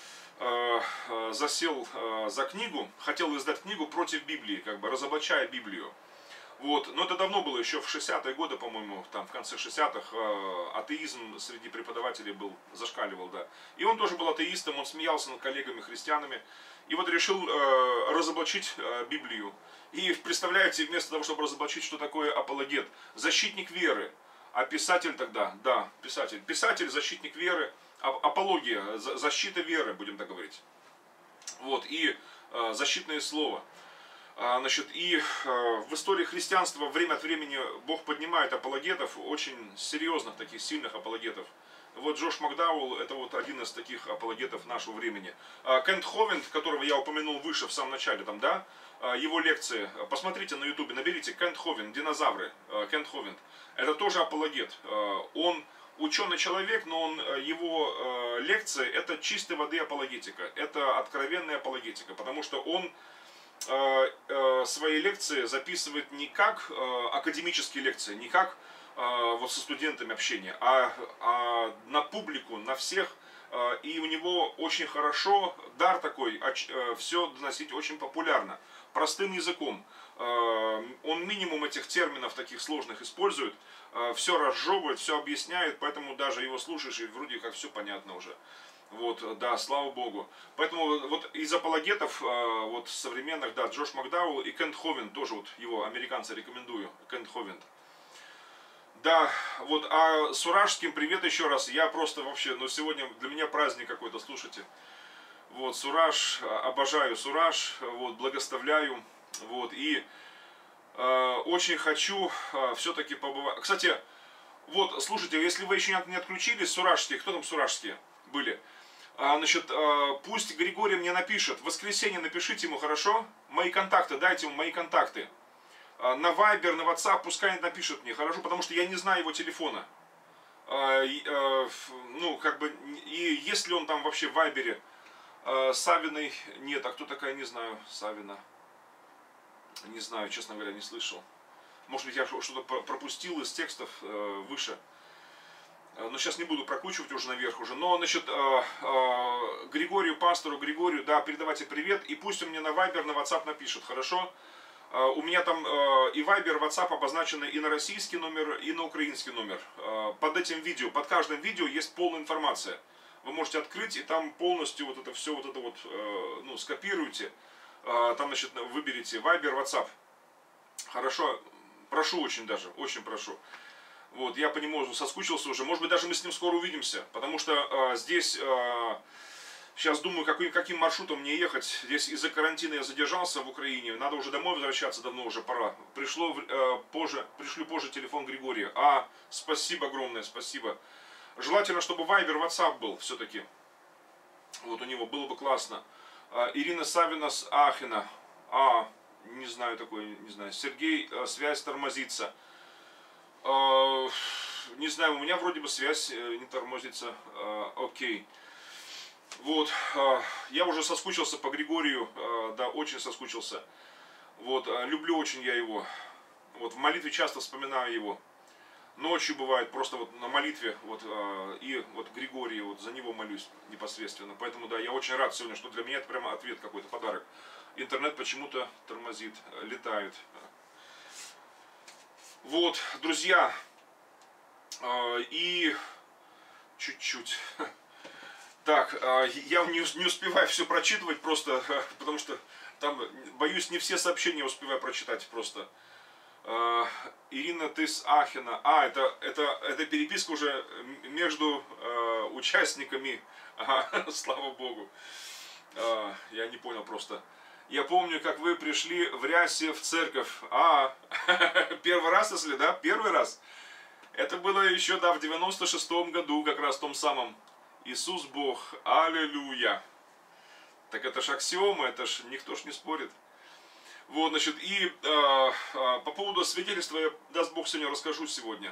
засел за книгу, хотел издать книгу против Библии, как бы разоблачая Библию. Вот. Но это давно было, еще в шестидесятые годы, по-моему, там в конце шестидесятых, э, атеизм среди преподавателей был, зашкаливал, да. И он тоже был атеистом, он смеялся над коллегами-христианами. И вот решил э, разоблачить э, Библию. И представляете, вместо того, чтобы разоблачить, что такое апологет, защитник веры. А писатель тогда, да, писатель. Писатель, защитник веры, апология, защита веры, будем так говорить. Вот, и э, защитное слово. Значит, и в истории христианства время от времени Бог поднимает апологетов, очень серьезных, таких сильных апологетов. Вот Джош Макдауэлл, это вот один из таких апологетов нашего времени. Кент Ховинд, которого я упомянул выше, в самом начале, там, да, его лекции, посмотрите на ютубе, наберите Кент Ховинд, динозавры, Кент Ховинд. Это тоже апологет. Он ученый человек, но он, его лекции, это чистой воды апологетика, это откровенная апологетика, потому что он свои лекции записывает не как академические лекции, не как вот со студентами общения, а, а на публику, на всех. И у него очень хорошо дар такой, все доносить очень популярно, простым языком. Он минимум этих терминов таких сложных использует. все разжевывает, все объясняет, поэтому даже его слушаешь и вроде как все понятно уже. Вот, да, слава Богу. Поэтому вот из апологетов вот современных, да, Джош Макдауэлл и Кент Ховинд, тоже вот его американца рекомендую, Кент Ховинд. Да, вот, а Суражским привет еще раз. Я просто вообще, ну сегодня для меня праздник какой-то, слушайте. Вот, Сураж, обожаю Сураж, вот, благословляю, вот, и э, очень хочу э, все-таки побывать. Кстати, вот, слушайте, если вы еще не отключились, суражские, кто там суражские были? А, значит, э, пусть Григорий мне напишет, в воскресенье напишите ему, хорошо? Мои контакты, дайте ему мои контакты. На Viber, на WhatsApp, пускай напишет мне, хорошо, потому что я не знаю его телефона. Ну, как бы, и если он там вообще в Вайбере, Савиной нет, а кто такая, не знаю, Савина. Не знаю, честно говоря, не слышал. Может быть, я что-то пропустил из текстов выше. Но сейчас не буду прокручивать уже наверх уже. Но, значит, Григорию, пастору Григорию, да, передавайте привет. И пусть он мне на Viber, на WhatsApp напишет, хорошо? У меня там и Viber, WhatsApp обозначены и на российский номер, и на украинский номер. Под этим видео, под каждым видео есть полная информация. Вы можете открыть, и там полностью вот это все, вот это вот, ну, скопируйте. Там, значит, выберите Viber, WhatsApp. Хорошо, прошу очень даже, очень прошу. Вот, я по нему соскучился уже. Может быть, даже мы с ним скоро увидимся. Потому что здесь... Сейчас думаю, каким, каким маршрутом мне ехать. Здесь из-за карантина я задержался в Украине. Надо уже домой возвращаться, давно уже пора. Пришло э, позже, пришлю позже телефон Григория. А, спасибо огромное, спасибо. Желательно, чтобы Viber, WhatsApp был все-таки. Вот у него было бы классно. А, Ирина Савина с Ахена. А, не знаю такой, не знаю. Сергей, э, связь тормозится. Э, не знаю, у меня вроде бы связь э, не тормозится. Э, окей. Вот, я уже соскучился по Григорию, да, очень соскучился. Вот, люблю очень я его. Вот, в молитве часто вспоминаю его. Ночью бывает, просто вот на молитве, вот, и вот Григорий, вот за него молюсь непосредственно. Поэтому, да, я очень рад сегодня, что для меня это прямо ответ какой-то, подарок. Интернет почему-то тормозит, летает. Вот, друзья, и чуть-чуть... Так, я не успеваю все прочитывать просто, потому что там, боюсь, не все сообщения успеваю прочитать просто. Ирина, ты с Ахена. А, это, это, это переписка уже между участниками. Ага, слава Богу. Я не понял просто. Я помню, как вы пришли в рясе в церковь. А, первый раз, если, да? Первый раз. Это было еще, да, в девяносто шестом году, как раз в том самом. Иисус Бог, аллилуйя. Так это ж аксиома, это ж никто ж не спорит. Вот, значит, и э, э, по поводу свидетельства, я, даст Бог, сегодня расскажу сегодня.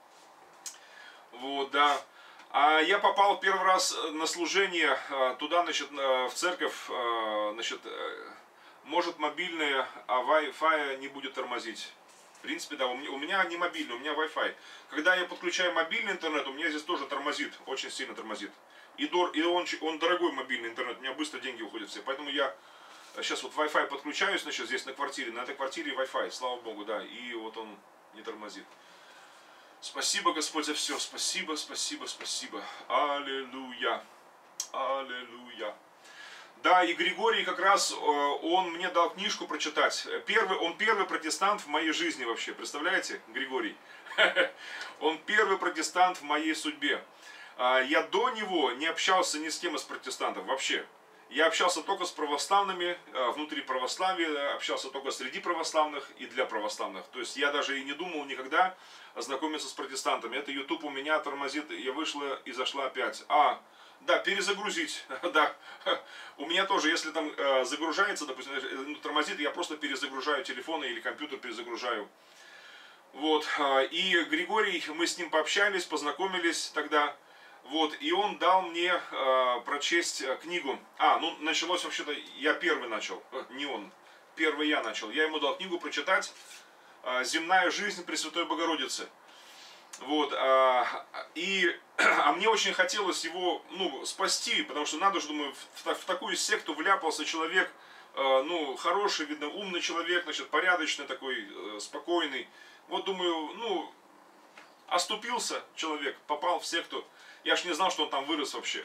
Вот, да. А я попал первый раз на служение э, туда, значит, э, в церковь, э, значит, э, может мобильная, а Wi-Fi не будет тормозить. В принципе, да, у меня, у меня не мобильный, у меня Wi-Fi. Когда я подключаю мобильный интернет, у меня здесь тоже тормозит, очень сильно тормозит. И, дор, и он, он дорогой мобильный интернет, у меня быстро деньги уходят все. Поэтому я сейчас вот Wi-Fi подключаюсь, значит, здесь на квартире, на этой квартире Wi-Fi, слава Богу, да, и вот он не тормозит. Спасибо, Господь, за все, спасибо, спасибо, спасибо. Аллилуйя, аллилуйя. Да, и Григорий как раз, он мне дал книжку прочитать. Первый, он первый протестант в моей жизни вообще, представляете, Григорий? Он первый протестант в моей судьбе. Я до него не общался ни с кем из протестантов вообще. Я общался только с православными, внутри православия, общался только среди православных и для православных. То есть я даже и не думал никогда знакомиться с протестантами. Это YouTube у меня тормозит, я вышла и зашла опять. А, да, перезагрузить, да. У меня тоже, если там э, загружается, допустим, тормозит, я просто перезагружаю телефон или компьютер перезагружаю. Вот, и Григорий, мы с ним пообщались, познакомились тогда. Вот, и он дал мне э, прочесть книгу. А, ну, началось вообще-то, я первый начал, не он, первый я начал. Я ему дал книгу прочитать э, «Земная жизнь Пресвятой Богородицы». Вот, э, и, а мне очень хотелось его, ну, спасти, потому что надо же, думаю, в, в такую секту вляпался человек, э, ну, хороший, видно, умный человек, значит, порядочный такой, э, спокойный. Вот, думаю, ну... Оступился человек, попал в секту. Я ж не знал, что он там вырос вообще.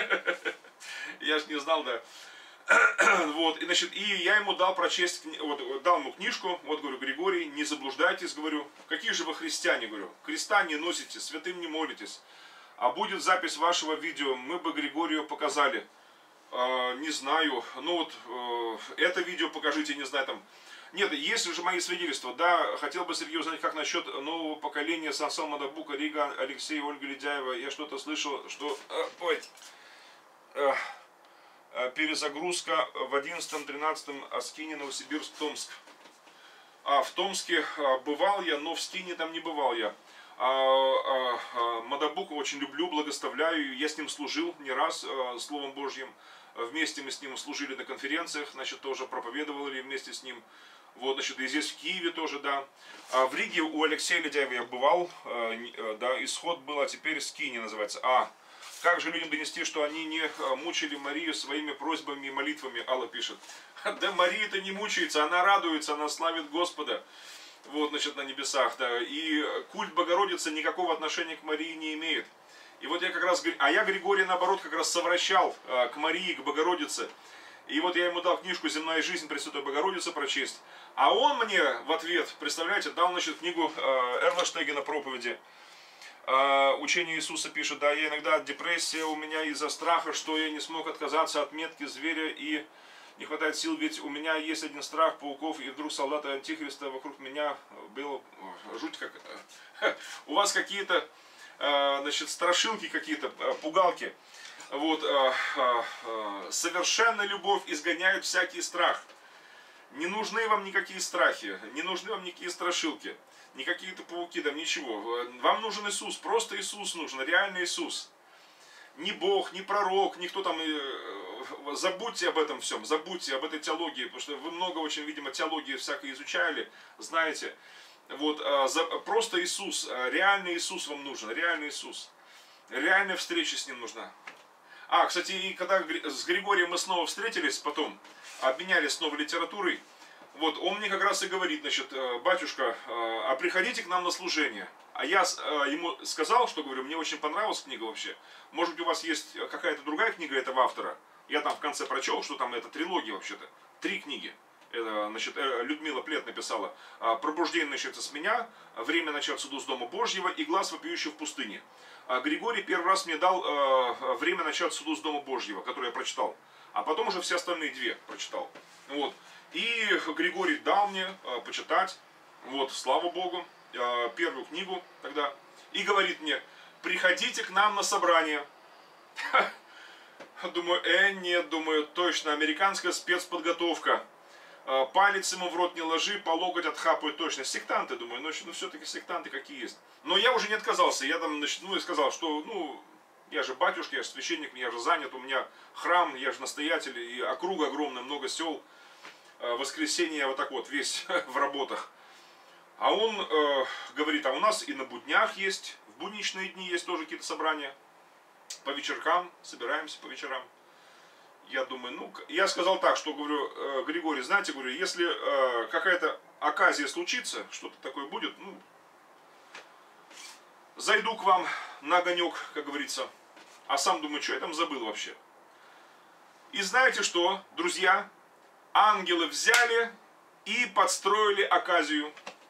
Я ж не знал, да. Вот, и, значит, и я ему дал прочесть, вот, дал ему книжку, вот, говорю, Григорий, не заблуждайтесь, говорю, какие же вы христиане, говорю, креста не носите, святым не молитесь, а будет запись вашего видео, мы бы Григорию показали, э, не знаю, ну вот, э, это видео покажите, не знаю, там, нет, есть же мои свидетельства, да, хотел бы, Сергей, узнать, как насчет нового поколения Сансал Мадабука, Рига, Алексея, Ольга Ледяева, я что-то слышал, что, э, ой, э, перезагрузка в одиннадцатом-тринадцатом Аскине, Новосибирск, Томск. А в Томске бывал я, но в Скине там не бывал я. А, а, а, Мадабука очень люблю, благословляю. Я с ним служил не раз, а, Словом Божьим. Вместе мы с ним служили на конференциях, значит, тоже проповедовали вместе с ним. Вот, значит, и здесь в Киеве тоже, да. А в Риге у Алексея Ледяева я бывал, да, исход был, а теперь Скине называется. А, как же людям донести, что они не мучили Марию своими просьбами и молитвами, Алла пишет. Да Мария-то не мучается, она радуется, она славит Господа. Вот, значит, на небесах, да. И культ Богородицы никакого отношения к Марии не имеет. И вот я как раз, а я Григория, наоборот, как раз совращал к Марии, к Богородице. И вот я ему дал книжку «Земная жизнь Пресвятой Богородицы» прочесть. А он мне в ответ, представляете, дал, значит, книгу Эрлаштегена «Проповеди». Учение Иисуса пишет, да, я иногда депрессия у меня из-за страха, что я не смог отказаться от метки зверя и не хватает сил, ведь у меня есть один страх пауков, и вдруг солдаты Антихриста вокруг меня было жуть как. У вас какие-то, значит, страшилки какие-то, пугалки. Вот, совершенная любовь изгоняет всякий страх. Не нужны вам никакие страхи, не нужны вам никакие страшилки. Не какие-то пауки, там ничего. Вам нужен Иисус, просто Иисус нужен, реальный Иисус. Ни Бог, ни пророк, никто там... Забудьте об этом всем, забудьте об этой теологии, потому что вы много очень, видимо, теологии всякой изучали, знаете. Вот, просто Иисус, реальный Иисус вам нужен, реальный Иисус. Реальная встреча с Ним нужна. А, кстати, и когда с Григорием мы снова встретились, потом обменялись снова литературой, вот, он мне как раз и говорит, значит, батюшка, а приходите к нам на служение. А я ему сказал, что, говорю, мне очень понравилась книга вообще. Может быть, у вас есть какая-то другая книга этого автора? Я там в конце прочел, что там это трилогия вообще-то. Три книги. Это, значит, Людмила Плет написала. «Пробуждение начнется с меня», «Время начать суду с Дома Божьего» и «Глаз вопиющий в пустыне». А Григорий первый раз мне дал «Время начать суду с Дома Божьего», который я прочитал. А потом уже все остальные две прочитал. Вот. И Григорий дал мне э, почитать, вот, слава Богу, э, первую книгу тогда. И говорит мне, приходите к нам на собрание. Думаю, э, нет, думаю, точно, американская спецподготовка. Э, палец ему в рот не ложи, по локоть отхапают точно. Сектанты, думаю, ну, ну все-таки сектанты какие есть. Но я уже не отказался, я там, значит, ну и сказал, что, ну, я же батюшка, я же священник, я же занят, у меня храм, я же настоятель, и округа огромная, много сел. Воскресенье я вот так вот весь в работах. А он э, говорит, а у нас и на буднях есть, в будничные дни есть тоже какие-то собрания. По вечеркам, собираемся по вечерам. Я думаю, ну, я сказал так, что, говорю, э, Григорий, знаете, говорю, если э, какая-то оказия случится, что-то такое будет, ну, зайду к вам на огонек, как говорится. А сам думаю, что я там забыл вообще. И знаете что, друзья? Ангелы взяли и подстроили оказию.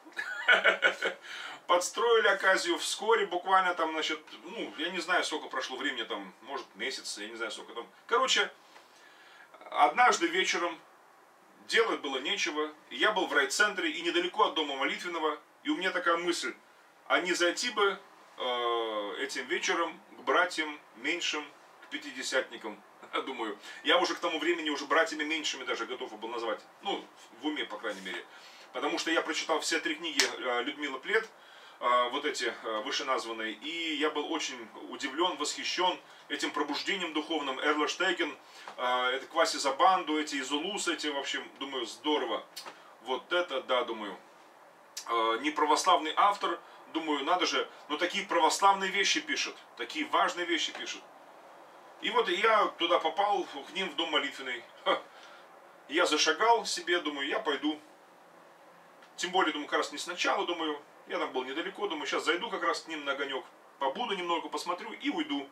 Подстроили оказию вскоре, буквально там, значит, ну, я не знаю, сколько прошло времени, там, может, месяц, я не знаю, сколько там. Короче, однажды вечером делать было нечего, я был в райцентре и недалеко от дома молитвенного, и у меня такая мысль, а не зайти бы э, этим вечером к братьям меньшим, к пятидесятникам. Думаю, я уже к тому времени уже братьями меньшими даже готов был назвать. Ну, в уме, по крайней мере. Потому что я прочитал все три книги Людмилы Плет, вот эти вышеназванные, и я был очень удивлен, восхищен этим пробуждением духовным. Эрлаштеген, это Кваси Забанду, эти Изулус, эти, в общем, думаю, здорово. Вот это, да, думаю. Не православный автор, думаю, надо же, но такие православные вещи пишет, такие важные вещи пишет. И вот я туда попал, к ним в дом молитвенный. Ха. Я зашагал себе, думаю, я пойду. Тем более, думаю, как раз не сначала, думаю, Я там был недалеко, думаю, сейчас зайду как раз к ним на огонек, побуду немного, посмотрю и уйду.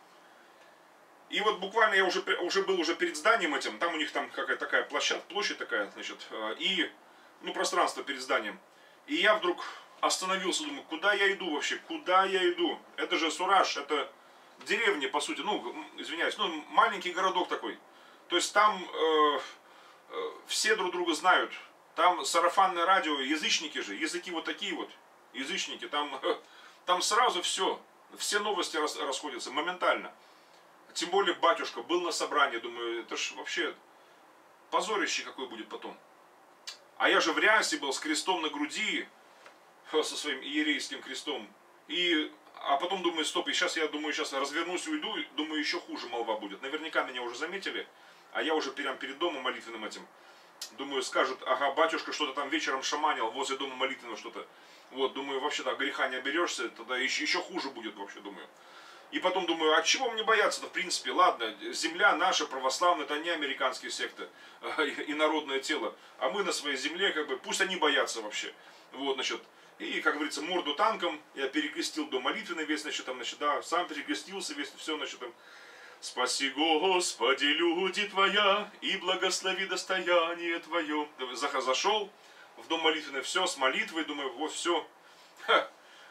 И вот буквально я уже, уже был уже перед зданием этим, там у них там какая-то такая площадь, площадь такая, значит, и, ну, пространство перед зданием. И я вдруг остановился, думаю, куда я иду вообще, куда я иду? Это же Сураж, это деревня, по сути, ну, извиняюсь, ну, маленький городок такой. То есть там э, э, все друг друга знают, там сарафанное радио, язычники же, языки вот такие вот, язычники, там, э, там сразу все, все новости рас, расходятся моментально. Тем более батюшка был на собрании, думаю, это ж вообще позорище какое будет потом. А я же в рясе был с крестом на груди, со своим иерейским крестом. И, а потом думаю, стоп, и сейчас я думаю, сейчас развернусь, уйду, думаю, еще хуже молва будет. Наверняка меня уже заметили, а я уже прямо перед домом молитвенным этим. Думаю, скажут, ага, батюшка что-то там вечером шаманил возле дома молитвенного что-то. Вот, думаю, вообще так греха не оберешься, тогда еще, еще хуже будет вообще, думаю. И потом думаю, а чего мне бояться-то, в принципе, ладно, земля наша православная, это не американские секты и народное тело, а мы на своей земле, как бы, пусть они боятся вообще. Вот, значит, и, как говорится, морду танком, я перекрестил дом молитвенный весь, значит, там, значит, да, сам перекрестился весь, все, значит, там, спаси, Господи, люди Твоя, и благослови достояние Твое. Зашел в дом молитвенный, все, с молитвой, думаю, вот, все. Ха.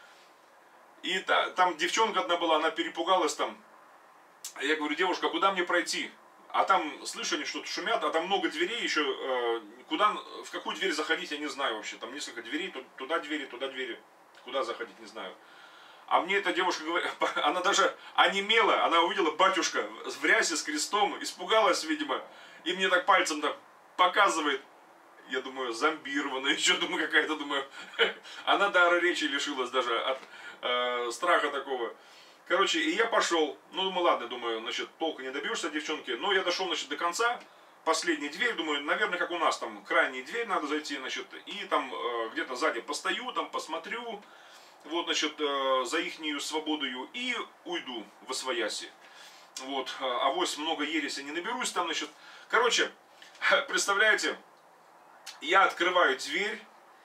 И та, там девчонка одна была, она перепугалась там. Я говорю, девушка, куда мне пройти? А там, слышу, они что-то шумят, а там много дверей еще. Э, куда, в какую дверь заходить, я не знаю вообще. Там несколько дверей, туда двери, туда двери. Куда заходить, не знаю. А мне эта девушка говорит, она даже онемела, она увидела батюшка в рясе с крестом, испугалась, видимо. И мне так пальцем так показывает. Я думаю, зомбированная, еще думаю, какая-то, думаю. Она дара речи лишилась даже от э, страха такого. Короче, и я пошел. Ну, думаю, ладно, думаю, значит, толка не добьешься от девчонки. Но я дошел, значит, до конца. Последняя дверь, думаю, наверное, как у нас, там, крайняя дверь надо зайти, значит. И там э, где-то сзади постою, там, посмотрю. Вот, значит, э, за ихнюю свободою. И уйду во свояси. Вот, авось много ереси не наберусь там, значит. Короче, представляете... Я открываю дверь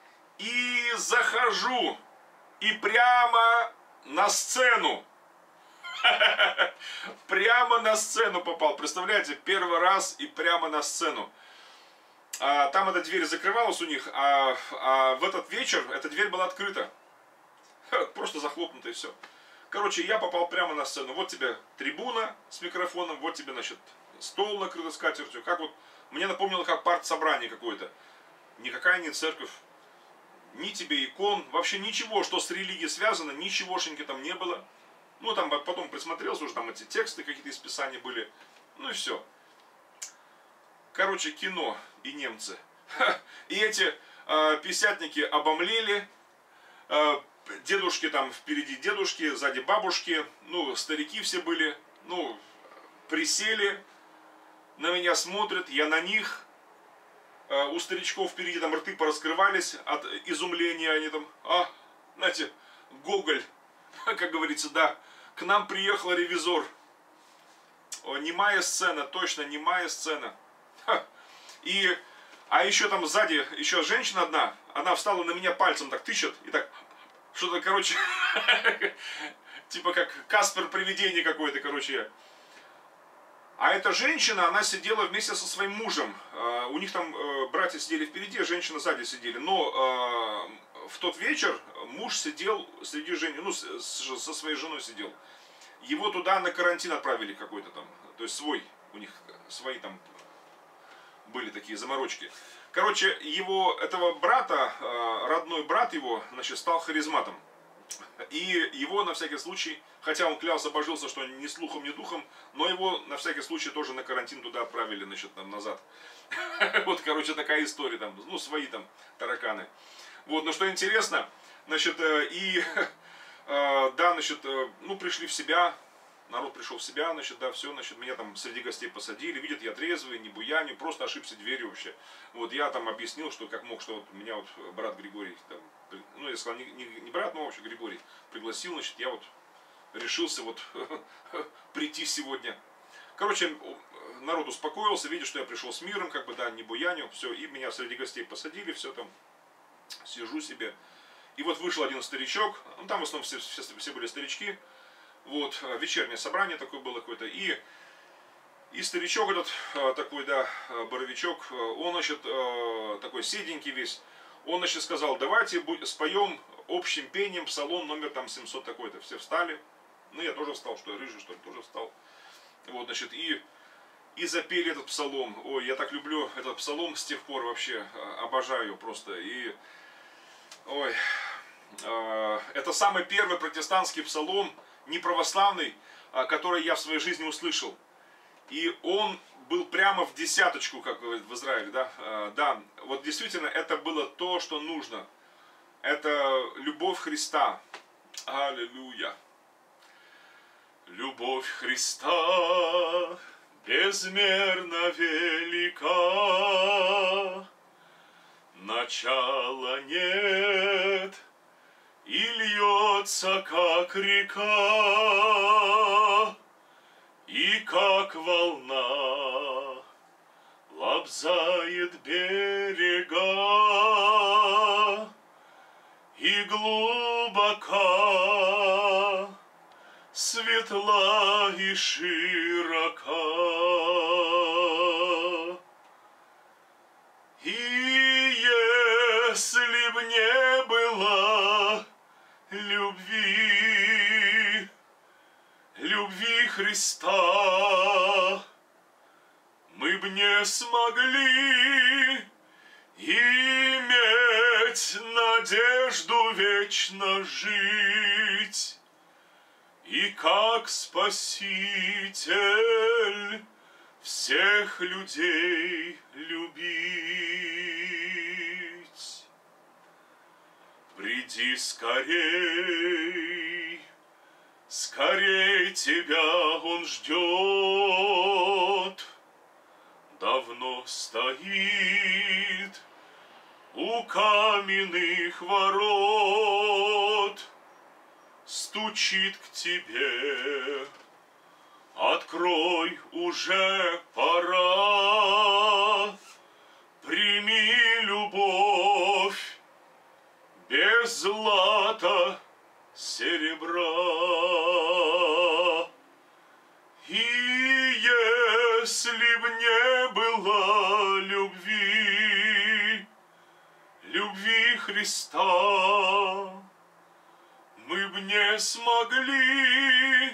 и захожу. И прямо на сцену. Прямо на сцену попал. Представляете, первый раз и прямо на сцену. А, там эта дверь закрывалась у них, а, а в этот вечер эта дверь была открыта. Просто захлопнута и все. Короче, я попал прямо на сцену. Вот тебе трибуна с микрофоном, вот тебе, значит, стол накрытый скатертью. Как вот, мне напомнило, как партсобрание какое-то. Никакая не церковь, ни тебе икон, вообще ничего, что с религией связано, ничегошеньки там не было. Ну, там потом присмотрелся, уже там эти тексты какие-то из Писания были. Ну и все. Короче, кино и немцы. И эти э, пятидесятники обомлели. Э, дедушки там впереди дедушки, сзади бабушки. Ну, старики все были. Ну, присели, на меня смотрят, я на них. У старичков впереди там рты пораскрывались от изумления, они там, а, знаете, Гоголь, как говорится, да, к нам приехал ревизор. О, немая сцена, точно, немая сцена. Ха. И, а еще там сзади, еще женщина одна, она встала на меня пальцем, так тычет, и так, что-то, короче, типа как Каспер привидение какое-то, короче. А эта женщина, она сидела вместе со своим мужем. У них там братья сидели впереди, а женщина сзади сидели. Но в тот вечер муж сидел среди женщин, ну, со своей женой сидел. Его туда на карантин отправили какой-то там. То есть свой, у них свои там были такие заморочки. Короче, его, этого брата, родной брат его, значит, стал харизматом. И его на всякий случай, хотя он клялся, божился, что ни слухом, ни духом, но его на всякий случай тоже на карантин туда отправили, значит, там назад. Вот, короче, такая история там, ну, свои там тараканы. Вот, но что интересно, значит, и, да, значит, ну, пришли в себя, народ пришел в себя, значит, да, все, значит, меня там среди гостей посадили, видят, я трезвый, не буяню, просто ошибся дверью вообще. Вот, я там объяснил, что как мог, что вот меня вот брат Григорий, там, ну, я сказал, не, не, не брат, но вообще Григорий пригласил, значит, я вот решился вот прийти сегодня. Короче, народ успокоился, видит, что я пришел с миром, как бы, да, не буяню, все, и меня среди гостей посадили, все там, сижу себе. И вот вышел один старичок, ну там в основном все, все, все были старички, вот, вечернее собрание такое было какое-то, и, и старичок этот, такой, да, боровичок, он, значит, такой седенький весь, он, значит, сказал, давайте споем общим пением псалом номер там семьсот такой-то. Все встали, ну я тоже встал, что я рыжий, что ли, тоже встал, вот, значит, и, и запели этот псалом. Ой, я так люблю этот псалом с тех пор вообще, обожаю просто, и, ой... Это самый первый протестантский псалом, не православный, который я в своей жизни услышал. И он был прямо в десяточку, как говорят в Израиле. Да, да, вот действительно это было то, что нужно. Это любовь Христа. Аллилуйя. Любовь Христа безмерно велика. Начала нет. И льется, как река, и как волна лобзает берега, и глубока, светла и широка. И если б не было любви, любви Христа, мы б не смогли иметь надежду вечно жить и как Спаситель всех людей любить. Приди скорей, скорей тебя он ждет, давно стоит у каменных ворот, стучит к тебе, открой, уже пора, прими любовь без злата, серебра. И если б не было любви, любви Христа, мы б не смогли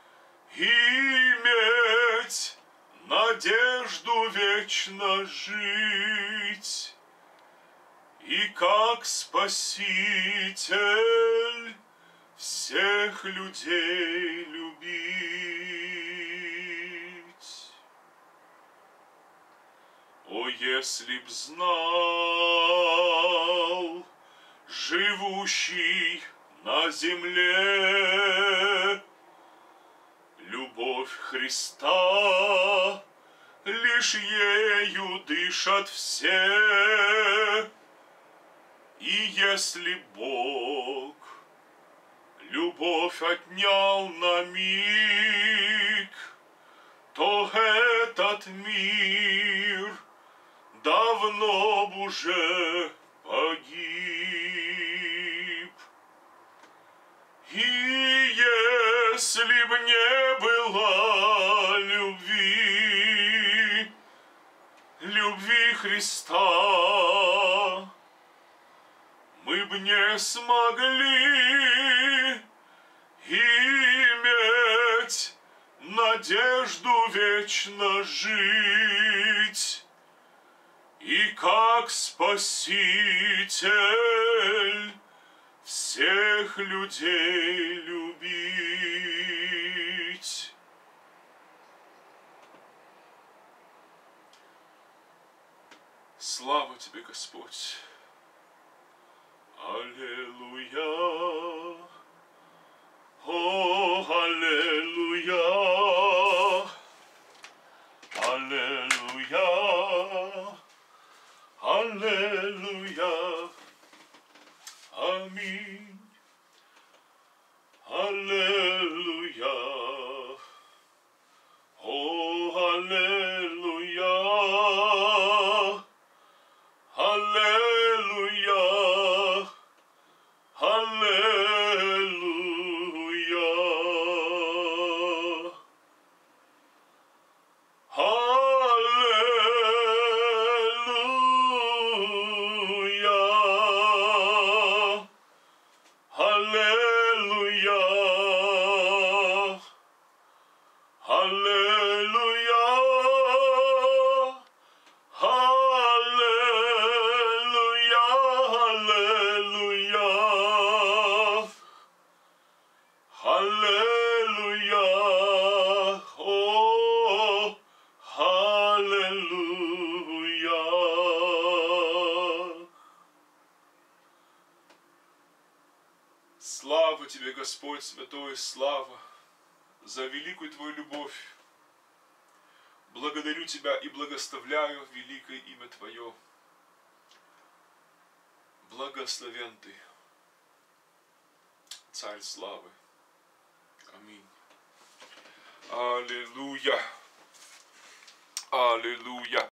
иметь надежду вечно жить и как Спаситель всех людей любить. О, если б знал живущий на земле любовь Христа, лишь ею дышат все. И если Бог любовь отнял на миг, то этот мир давно б уже погиб. И если б не было любви, любви Христа, мы б не смогли иметь надежду вечно жить и как Спаситель всех людей любить. Слава Тебе, Господь! Аллилуйя! О, аллилуйя! Аллилуйя! Аллилуйя! Аминь! Аллилуйя! О, аллилуйя! Аллилуйя! Слава Тебе, Господь Святой, слава за великую Твою любовь. Благодарю Тебя и благословляю великое имя Твое. Благословен Ты, Царь славы. Аминь. Аллилуйя. Аллилуйя.